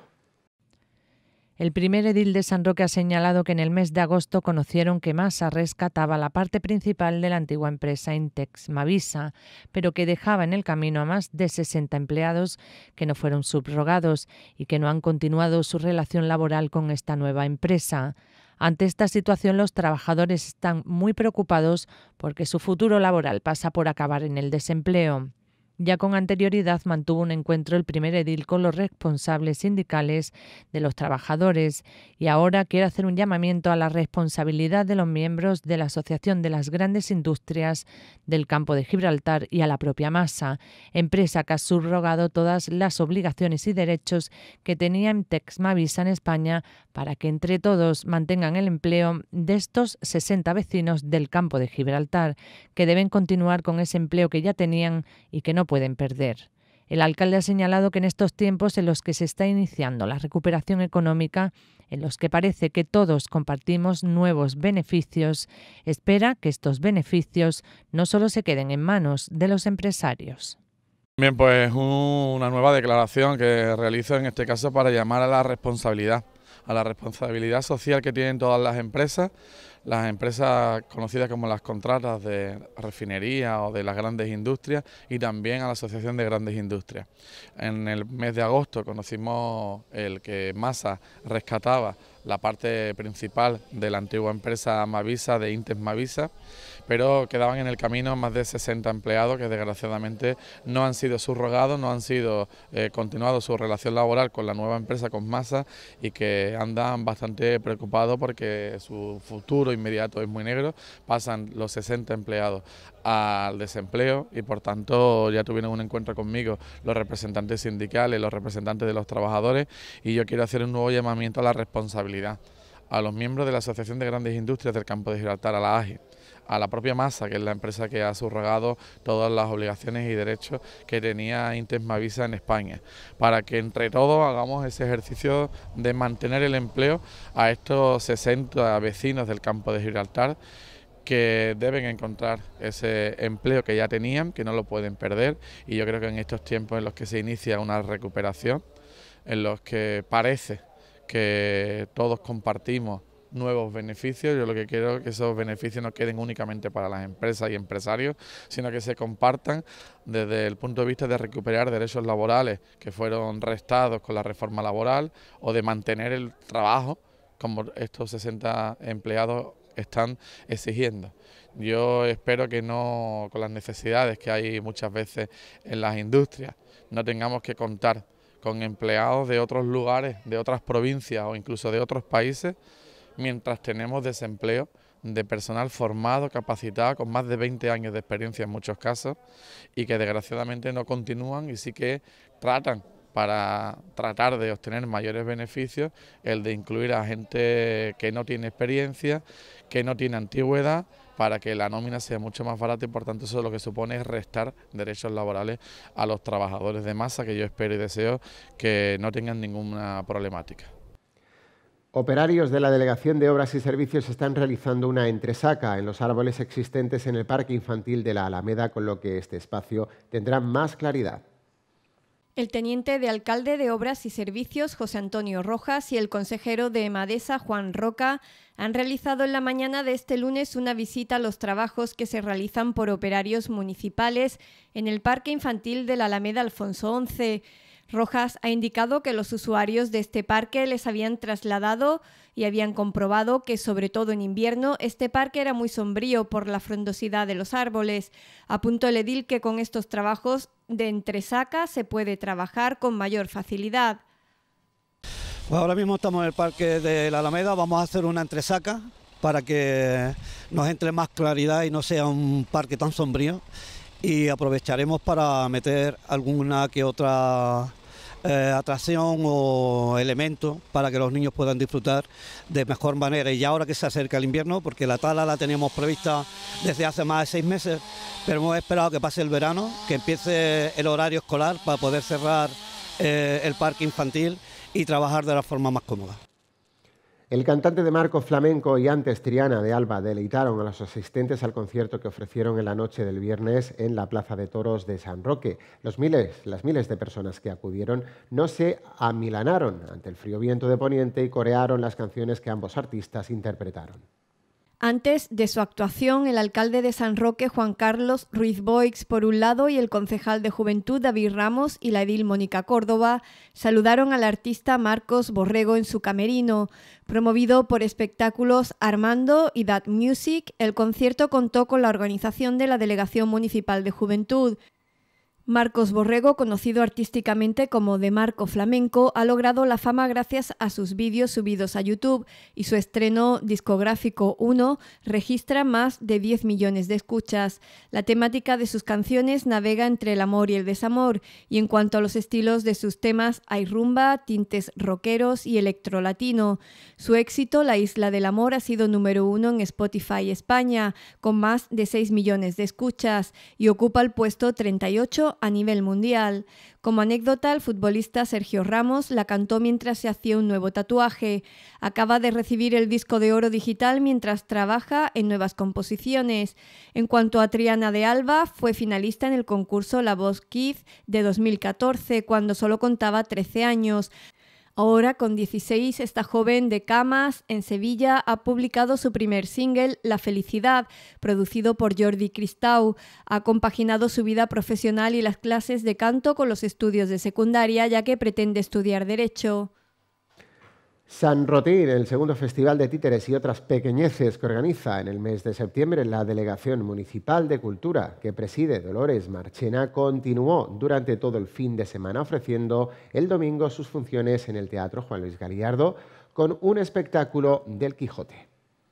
El primer edil de San Roque ha señalado que en el mes de agosto conocieron que Masa rescataba la parte principal de la antigua empresa Intex Mavisa, pero que dejaba en el camino a más de sesenta empleados que no fueron subrogados y que no han continuado su relación laboral con esta nueva empresa. Ante esta situación, los trabajadores están muy preocupados porque su futuro laboral pasa por acabar en el desempleo. Ya con anterioridad mantuvo un encuentro el primer edil con los responsables sindicales de los trabajadores y ahora quiere hacer un llamamiento a la responsabilidad de los miembros de la Asociación de las Grandes Industrias del Campo de Gibraltar y a la propia Masa, empresa que ha subrogado todas las obligaciones y derechos que tenía Intex Mavisa en España para que entre todos mantengan el empleo de estos sesenta vecinos del Campo de Gibraltar, que deben continuar con ese empleo que ya tenían y que no pueden perder. El alcalde ha señalado que en estos tiempos en los que se está iniciando la recuperación económica, en los que parece que todos compartimos nuevos beneficios, espera que estos beneficios no solo se queden en manos de los empresarios. Bien, pues una nueva declaración que realizo en este caso para llamar a la responsabilidad, a la responsabilidad social que tienen todas las empresas, las empresas conocidas como las contratas de refinería o de las grandes industrias y también a la Asociación de Grandes Industrias. En el mes de agosto conocimos el que Masa rescataba la parte principal de la antigua empresa Mavisa, de Intex Mavisa, pero quedaban en el camino más de sesenta empleados que desgraciadamente no han sido subrogados, no han sido eh, continuado su relación laboral con la nueva empresa, con Masa, y que andan bastante preocupados porque su futuro inmediato es muy negro. Pasan los sesenta empleados al desempleo y por tanto ya tuvieron un encuentro conmigo los representantes sindicales, los representantes de los trabajadores, y yo quiero hacer un nuevo llamamiento a la responsabilidad a los miembros de la Asociación de Grandes Industrias del Campo de Gibraltar, a la A G I, a la propia Masa, que es la empresa que ha subrogado todas las obligaciones y derechos que tenía Intex Mavisa en España, para que entre todos hagamos ese ejercicio de mantener el empleo a estos sesenta vecinos del Campo de Gibraltar, que deben encontrar ese empleo que ya tenían, que no lo pueden perder, y yo creo que en estos tiempos en los que se inicia una recuperación, en los que parece que todos compartimos nuevos beneficios, yo lo que quiero es que esos beneficios no queden únicamente para las empresas y empresarios, sino que se compartan desde el punto de vista de recuperar derechos laborales que fueron restados con la reforma laboral, o de mantener el trabajo como estos sesenta empleados están exigiendo. Yo espero que no, con las necesidades que hay muchas veces en las industrias, no tengamos que contar con empleados de otros lugares, de otras provincias o incluso de otros países, mientras tenemos desempleo de personal formado, capacitado, con más de veinte años de experiencia en muchos casos, y que desgraciadamente no continúan y sí que tratan, para tratar de obtener mayores beneficios, el de incluir a gente que no tiene experiencia, que no tiene antigüedad, para que la nómina sea mucho más barata, y por tanto eso lo que supone es restar derechos laborales a los trabajadores de Masa, que yo espero y deseo que no tengan ninguna problemática. Operarios de la Delegación de Obras y Servicios están realizando una entresaca en los árboles existentes en el Parque Infantil de la Alameda, con lo que este espacio tendrá más claridad. El teniente de alcalde de Obras y Servicios, José Antonio Rojas, y el consejero de Emadesa, Juan Roca, han realizado en la mañana de este lunes una visita a los trabajos que se realizan por operarios municipales en el Parque Infantil de la Alameda Alfonso once. Rojas ha indicado que los usuarios de este parque les habían trasladado y habían comprobado que, sobre todo en invierno, este parque era muy sombrío por la frondosidad de los árboles. Apuntó el edil que con estos trabajos de entresaca se puede trabajar con mayor facilidad. Pues ahora mismo estamos en el Parque de la Alameda, vamos a hacer una entresaca para que nos entre más claridad y no sea un parque tan sombrío, y aprovecharemos para meter alguna que otra eh, atracción o elemento para que los niños puedan disfrutar de mejor manera. Y ya ahora que se acerca el invierno, porque la tala la teníamos prevista desde hace más de seis meses, pero hemos esperado que pase el verano, que empiece el horario escolar para poder cerrar eh, el parque infantil y trabajar de la forma más cómoda. El cantante de marco flamenco y antes Triana de Alba deleitaron a los asistentes al concierto que ofrecieron en la noche del viernes en la Plaza de Toros de San Roque. Los miles, las miles de personas que acudieron no se amilanaron ante el frío viento de poniente y corearon las canciones que ambos artistas interpretaron. Antes de su actuación, el alcalde de San Roque, Juan Carlos Ruiz Boix, por un lado, y el concejal de Juventud, David Ramos, y la edil Mónica Córdoba, saludaron al artista Marcos Borrego en su camerino. Promovido por Espectáculos Armando y That Music, el concierto contó con la organización de la Delegación Municipal de Juventud. Marcos Borrego, conocido artísticamente como De Marco Flamenco, ha logrado la fama gracias a sus vídeos subidos a YouTube, y su estreno discográfico uno registra más de diez millones de escuchas. La temática de sus canciones navega entre el amor y el desamor, y en cuanto a los estilos de sus temas hay rumba, tintes rockeros y electrolatino. Su éxito, La Isla del Amor, ha sido número uno en Spotify España, con más de seis millones de escuchas, y ocupa el puesto treinta y ocho a nivel mundial. Como anécdota, el futbolista Sergio Ramos la cantó mientras se hacía un nuevo tatuaje. Acaba de recibir el disco de oro digital mientras trabaja en nuevas composiciones. En cuanto a Triana de Alba, fue finalista en el concurso La Voz Kids de dos mil catorce, cuando solo contaba trece años. Ahora, con dieciséis, esta joven de Camas, en Sevilla, ha publicado su primer single, La Felicidad, producido por Jordi Cristau. Ha compaginado su vida profesional y las clases de canto con los estudios de secundaria, ya que pretende estudiar Derecho. San Rotín, el segundo festival de títeres y otras pequeñeces que organiza en el mes de septiembre la Delegación Municipal de Cultura, que preside Dolores Marchena, continuó durante todo el fin de semana ofreciendo el domingo sus funciones en el Teatro Juan Luis Galiardo con un espectáculo del Quijote.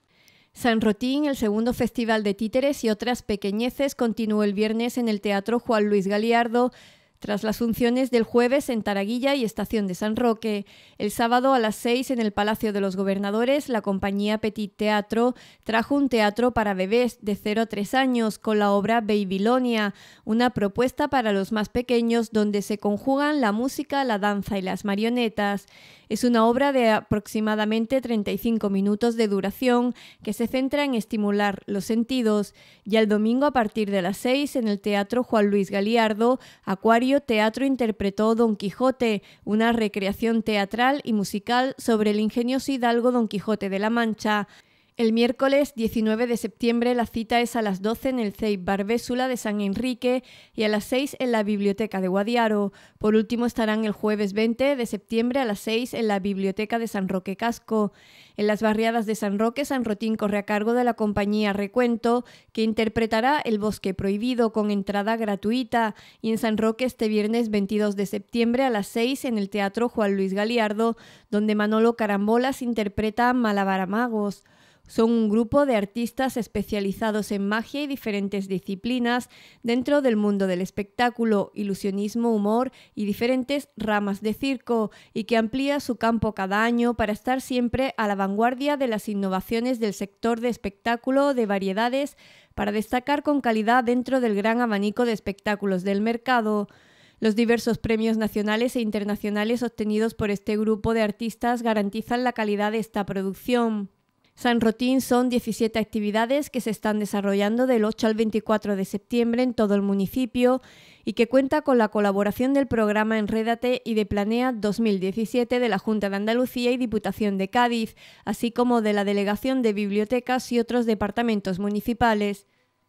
San Rotín, el segundo festival de títeres y otras pequeñeces, continuó el viernes en el Teatro Juan Luis Galiardo, tras las funciones del jueves en Taraguilla y Estación de San Roque. El sábado a las seis en el Palacio de los Gobernadores, la compañía Petit Teatro trajo un teatro para bebés de cero a tres años con la obra Babylonia, una propuesta para los más pequeños donde se conjugan la música, la danza y las marionetas. Es una obra de aproximadamente treinta y cinco minutos de duración que se centra en estimular los sentidos. Y el domingo a partir de las seis en el Teatro Juan Luis Galiardo, Acuario Teatro interpretó Don Quijote, una recreación teatral y musical sobre el ingenioso hidalgo Don Quijote de la Mancha. El miércoles diecinueve de septiembre la cita es a las doce en el C E I P Barbésula de San Enrique y a las seis en la Biblioteca de Guadiaro. Por último estarán el jueves veinte de septiembre a las seis en la Biblioteca de San Roque Casco. En las barriadas de San Roque, San Rotín corre a cargo de la compañía Recuento, que interpretará El Bosque Prohibido con entrada gratuita, y en San Roque este viernes veintidós de septiembre a las seis en el Teatro Juan Luis Galiardo, donde Manolo Carambolas interpreta Malabaramagos. Son un grupo de artistas especializados en magia y diferentes disciplinas dentro del mundo del espectáculo, ilusionismo, humor y diferentes ramas de circo, y que amplía su campo cada año para estar siempre a la vanguardia de las innovaciones del sector de espectáculo de variedades, para destacar con calidad dentro del gran abanico de espectáculos del mercado. Los diversos premios nacionales e internacionales obtenidos por este grupo de artistas garantizan la calidad de esta producción. San Rotín son diecisiete actividades que se están desarrollando del ocho al veinticuatro de septiembre en todo el municipio y que cuenta con la colaboración del programa Enrédate y de Planea dos mil diecisiete de la Junta de Andalucía y Diputación de Cádiz, así como de la Delegación de Bibliotecas y otros departamentos municipales.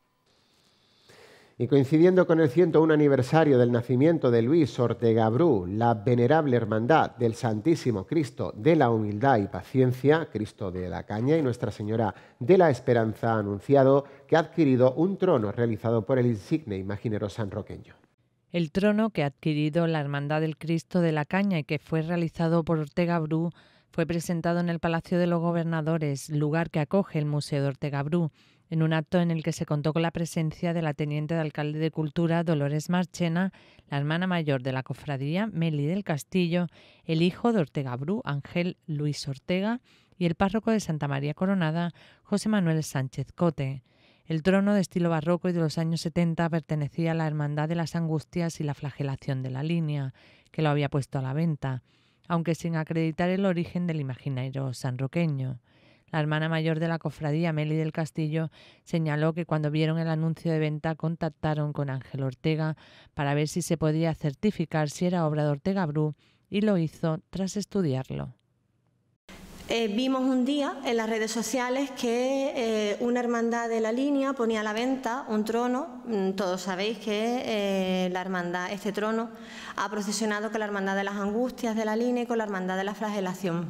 Y coincidiendo con el ciento uno aniversario del nacimiento de Luis Ortega Bru, la Venerable Hermandad del Santísimo Cristo de la Humildad y Paciencia, Cristo de la Caña, y Nuestra Señora de la Esperanza ha anunciado que ha adquirido un trono realizado por el insigne imaginero sanroqueño. El trono que ha adquirido la Hermandad del Cristo de la Caña y que fue realizado por Ortega Bru fue presentado en el Palacio de los Gobernadores, lugar que acoge el Museo de Ortega Bru, en un acto en el que se contó con la presencia de la teniente de alcalde de Cultura, Dolores Marchena, la hermana mayor de la cofradía, Meli del Castillo, el hijo de Ortega Bru, Ángel Luis Ortega, y el párroco de Santa María Coronada, José Manuel Sánchez Cote. El trono, de estilo barroco y de los años setenta, pertenecía a la Hermandad de las Angustias y la Flagelación de la Línea, que lo había puesto a la venta, aunque sin acreditar el origen del imaginario sanroqueño. La hermana mayor de la cofradía, Meli del Castillo, señaló que cuando vieron el anuncio de venta contactaron con Ángel Ortega para ver si se podía certificar si era obra de Ortega Bru, y lo hizo tras estudiarlo. Eh, vimos un día en las redes sociales que eh, una hermandad de la Línea ponía a la venta un trono. Todos sabéis que eh, la hermandad, este trono ha procesionado con la Hermandad de las Angustias de la Línea y con la Hermandad de la Flagelación.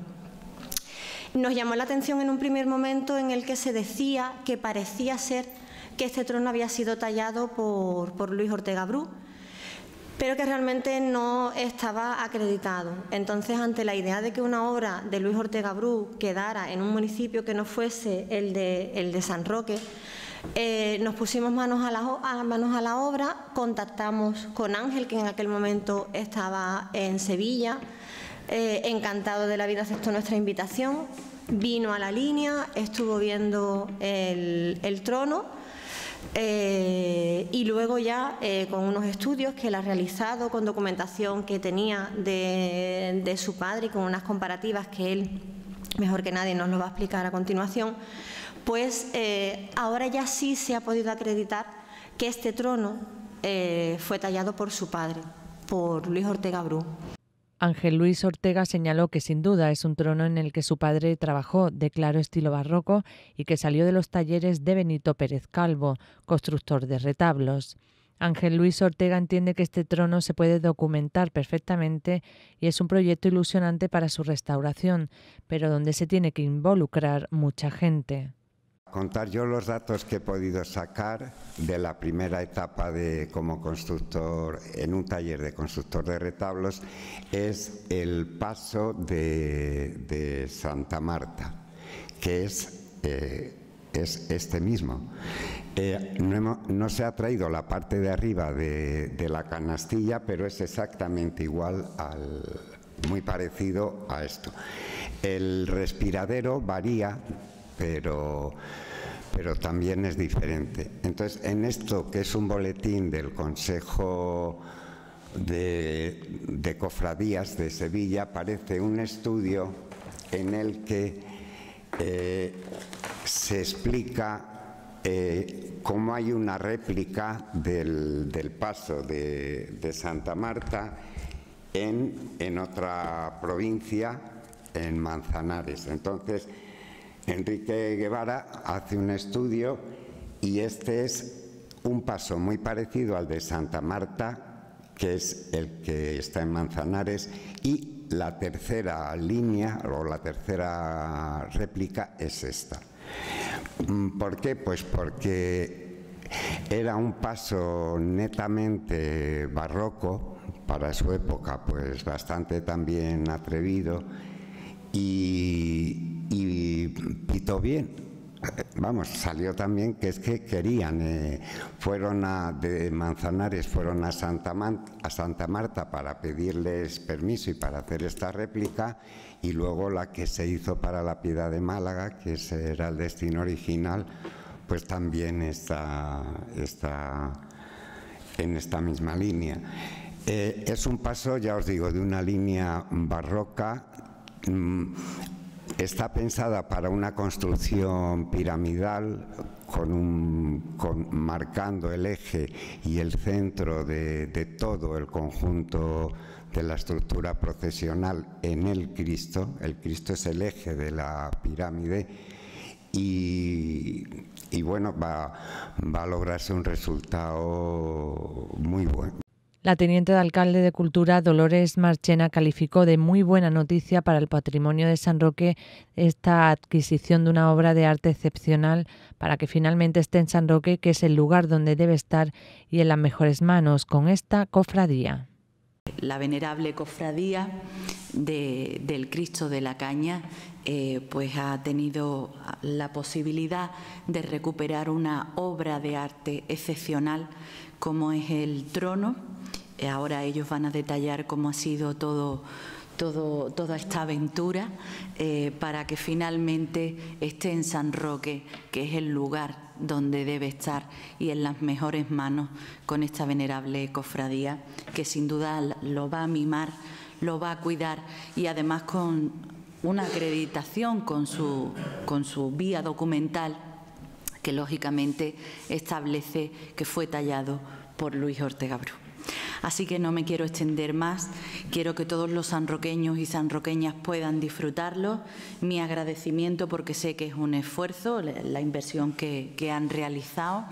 Nos llamó la atención en un primer momento en el que se decía que parecía ser que este trono había sido tallado por, por Luis Ortega Bru, pero que realmente no estaba acreditado. Entonces, ante la idea de que una obra de Luis Ortega Bru quedara en un municipio que no fuese el de, el de San Roque, eh, nos pusimos manos a, la, a, manos a la obra, contactamos con Ángel, que en aquel momento estaba en Sevilla, eh, encantado de la vida aceptó nuestra invitación, vino a la Línea, estuvo viendo el, el trono, Eh, y luego ya eh, con unos estudios que él ha realizado, con documentación que tenía de, de su padre y con unas comparativas que él, mejor que nadie, nos lo va a explicar a continuación, pues eh, ahora ya sí se ha podido acreditar que este trono eh, fue tallado por su padre, por Luis Ortega Bru. Ángel Luis Ortega señaló que sin duda es un trono en el que su padre trabajó de claro estilo barroco y que salió de los talleres de Benito Pérez Calvo, constructor de retablos. Ángel Luis Ortega entiende que este trono se puede documentar perfectamente y es un proyecto ilusionante para su restauración, pero donde se tiene que involucrar mucha gente. Contar yo los datos que he podido sacar de la primera etapa de como constructor en un taller de constructor de retablos es el paso de, de Santa Marta, que es, eh, es este mismo. Eh, no, hemos, no se ha traído la parte de arriba de, de la canastilla, pero es exactamente igual al, muy parecido a esto. El respiradero varía, pero, pero también es diferente. Entonces, en esto, que es un boletín del Consejo de, de Cofradías de Sevilla, aparece un estudio en el que eh, se explica eh, cómo hay una réplica del, del paso de, de Santa Marta en, en otra provincia, en Manzanares. Entonces, Enrique Guevara hace un estudio y este es un paso muy parecido al de Santa Marta, que es el que está en Manzanares, y la tercera línea o la tercera réplica es esta. ¿Por qué? Pues porque era un paso netamente barroco, para su época pues bastante también atrevido, y, y pitó bien. Vamos, salió también que es que querían, eh, fueron a, de Manzanares fueron a Santa, Man, a Santa Marta para pedirles permiso y para hacer esta réplica, y luego la que se hizo para la Piedad de Málaga, que ese era el destino original, pues también está, está en esta misma línea. Eh, es un paso, ya os digo, de una línea barroca. Mm, está pensada para una construcción piramidal, con un, con, marcando el eje y el centro de, de todo el conjunto de la estructura procesional en el Cristo. El Cristo es el eje de la pirámide y, y bueno, va, va a lograrse un resultado muy bueno. La teniente de alcalde de Cultura, Dolores Marchena, calificó de muy buena noticia para el patrimonio de San Roque esta adquisición de una obra de arte excepcional para que finalmente esté en San Roque, que es el lugar donde debe estar y en las mejores manos con esta cofradía. La venerable cofradía de, del Cristo de la Caña eh, pues ha tenido la posibilidad de recuperar una obra de arte excepcional como es el trono. Ahora ellos van a detallar cómo ha sido todo, todo, toda esta aventura eh, para que finalmente esté en San Roque, que es el lugar donde debe estar y en las mejores manos con esta venerable cofradía, que sin duda lo va a mimar, lo va a cuidar y además con una acreditación con su, con su vía documental que lógicamente establece que fue tallado por Luis Ortega Bru. Así que no me quiero extender más, quiero que todos los sanroqueños y sanroqueñas puedan disfrutarlo. Mi agradecimiento porque sé que es un esfuerzo, la inversión que, que han realizado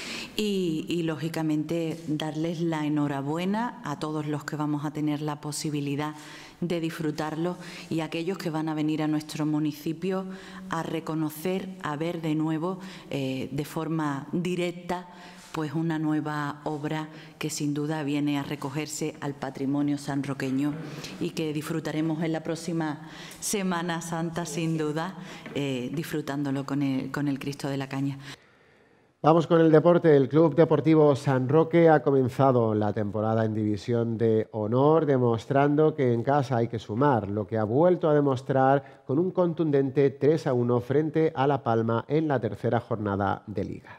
y, y lógicamente darles la enhorabuena a todos los que vamos a tener la posibilidad de disfrutarlo y a aquellos que van a venir a nuestro municipio a reconocer, a ver de nuevo eh, de forma directa pues una nueva obra que sin duda viene a recogerse al patrimonio sanroqueño y que disfrutaremos en la próxima Semana Santa, sin duda, eh, disfrutándolo con el, con el Cristo de la Caña. Vamos con el deporte. El Club Deportivo San Roque ha comenzado la temporada en División de Honor, demostrando que en casa hay que sumar, lo que ha vuelto a demostrar con un contundente tres a uno frente a La Palma en la tercera jornada de Liga.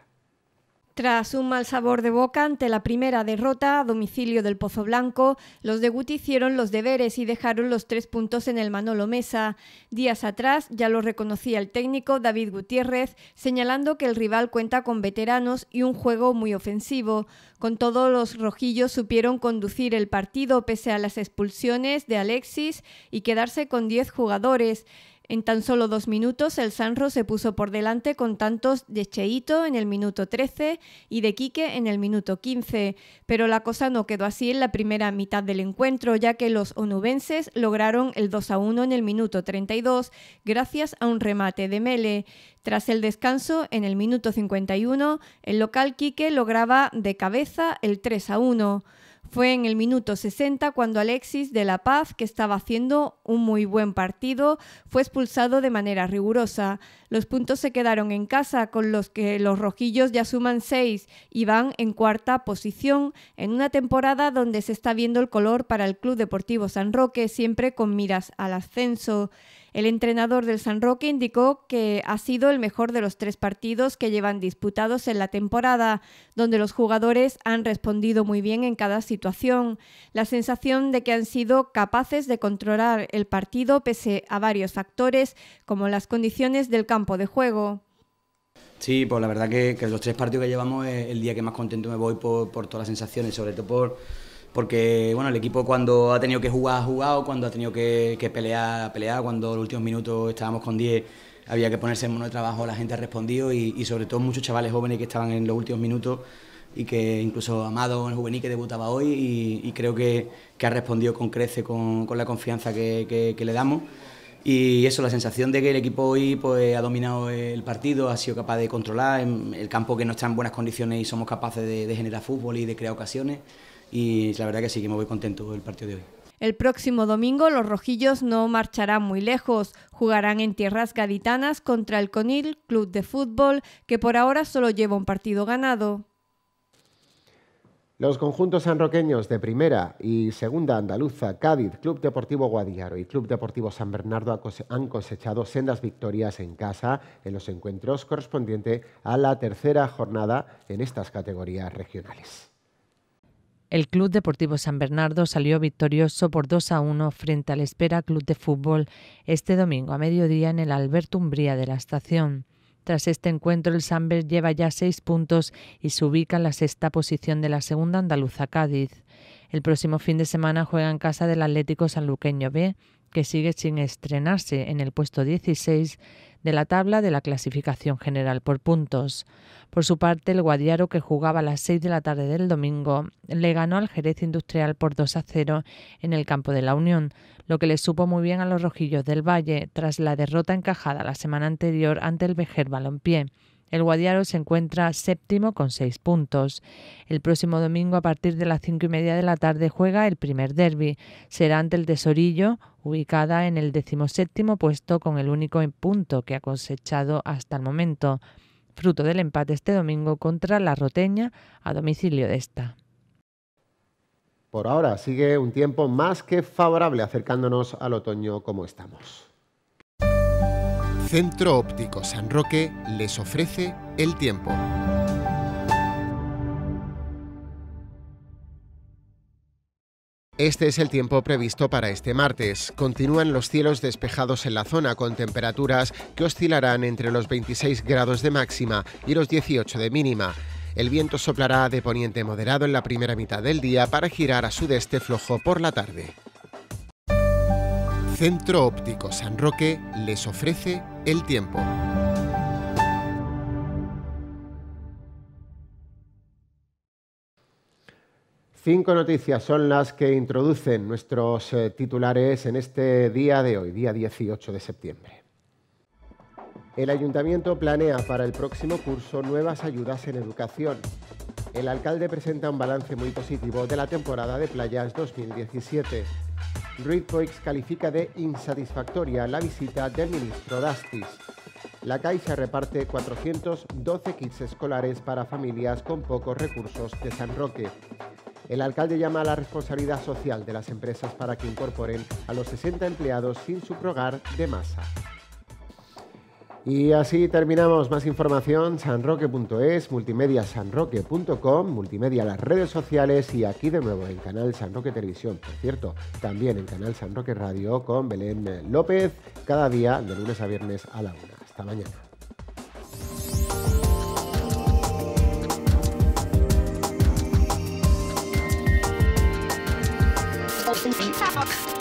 Tras un mal sabor de boca ante la primera derrota a domicilio del Pozo Blanco, los de Guti hicieron los deberes y dejaron los tres puntos en el Manolo Mesa. Días atrás ya lo reconocía el técnico David Gutiérrez, señalando que el rival cuenta con veteranos y un juego muy ofensivo. Con todo, los rojillos supieron conducir el partido pese a las expulsiones de Alexis y quedarse con diez jugadores. En tan solo dos minutos el Sanro se puso por delante con tantos de Cheito en el minuto trece y de Quique en el minuto quince, pero la cosa no quedó así en la primera mitad del encuentro, ya que los onubenses lograron el dos a uno en el minuto treinta y dos gracias a un remate de Mele. Tras el descanso, en el minuto cincuenta y uno, el local Quique lograba de cabeza el tres a uno. Fue en el minuto sesenta cuando Alexis de La Paz, que estaba haciendo un muy buen partido, fue expulsado de manera rigurosa. Los puntos se quedaron en casa, con los que los rojillos ya suman seis y van en cuarta posición, en una temporada donde se está viendo el color para el Club Deportivo San Roque, siempre con miras al ascenso. El entrenador del San Roque indicó que ha sido el mejor de los tres partidos que llevan disputados en la temporada, donde los jugadores han respondido muy bien en cada situación. La sensación de que han sido capaces de controlar el partido pese a varios factores, como las condiciones del campo de juego. Sí, pues la verdad que, que los tres partidos que llevamos es el día que más contento me voy por, por todas las sensaciones, sobre todo por... porque bueno, el equipo cuando ha tenido que jugar ha jugado, cuando ha tenido que, que pelear ha peleado, cuando en los últimos minutos estábamos con diez había que ponerse en mono de trabajo, la gente ha respondido y, y sobre todo muchos chavales jóvenes que estaban en los últimos minutos y que incluso Amado, el juvenil que debutaba hoy y, y creo que, que ha respondido con crece, con, con la confianza que, que, que le damos. Y eso, la sensación de que el equipo hoy pues, ha dominado el partido, ha sido capaz de controlar el campo que no está en buenas condiciones y somos capaces de, de generar fútbol y de crear ocasiones. Y la verdad que sí, que me voy contento del partido de hoy. El próximo domingo los rojillos no marcharán muy lejos. Jugarán en tierras gaditanas contra el Conil Club de Fútbol, que por ahora solo lleva un partido ganado. Los conjuntos sanroqueños de Primera y Segunda Andaluza, Cádiz, Club Deportivo Guadiaro y Club Deportivo San Bernardo han cosechado sendas victorias en casa en los encuentros correspondientes a la tercera jornada en estas categorías regionales. El Club Deportivo San Bernardo salió victorioso por dos a uno frente al Espera Club de Fútbol este domingo a mediodía en el Alberto Umbría de la Estación. Tras este encuentro, el Samber lleva ya seis puntos y se ubica en la sexta posición de la Segunda Andaluza Cádiz. El próximo fin de semana juega en casa del Atlético Sanluqueño B, que sigue sin estrenarse en el puesto dieciséis de la tabla de la clasificación general por puntos. Por su parte, el Guadiaro, que jugaba a las seis de la tarde del domingo, le ganó al Jerez Industrial por dos a cero en el campo de la Unión, lo que le supo muy bien a los rojillos del Valle tras la derrota encajada la semana anterior ante el Vejer Balompié. El Guadiaro se encuentra séptimo con seis puntos. El próximo domingo, a partir de las cinco y media de la tarde, juega el primer derbi. Será ante el Tesorillo, ubicada en el decimoséptimo puesto con el único punto que ha cosechado hasta el momento, fruto del empate este domingo contra la Roteña a domicilio de esta. Por ahora sigue un tiempo más que favorable, acercándonos al otoño como estamos. Centro Óptico San Roque les ofrece el tiempo. Este es el tiempo previsto para este martes. Continúan los cielos despejados en la zona con temperaturas que oscilarán entre los veintiséis grados de máxima y los dieciocho de mínima. El viento soplará de poniente moderado en la primera mitad del día para girar a sudeste flojo por la tarde. Centro Óptico San Roque les ofrece el tiempo. Cinco noticias son las que introducen nuestros eh, titulares en este día de hoy, día dieciocho de septiembre. El Ayuntamiento planea para el próximo curso nuevas ayudas en educación. El alcalde presenta un balance muy positivo de la temporada de playas dos mil diecisiete. Ruiz Boix califica de insatisfactoria la visita del ministro Dastis. La Caixa reparte cuatrocientos doce kits escolares para familias con pocos recursos de San Roque. El alcalde llama a la responsabilidad social de las empresas para que incorporen a los sesenta empleados sin subrogar de masa. Y así terminamos. Más información, sanroque punto es, multimedia sanroque punto com, multimedia las redes sociales y aquí de nuevo en Canal San Roque Televisión. Por cierto, también en Canal San Roque Radio con Belén López, cada día de lunes a viernes a la una. Hasta mañana.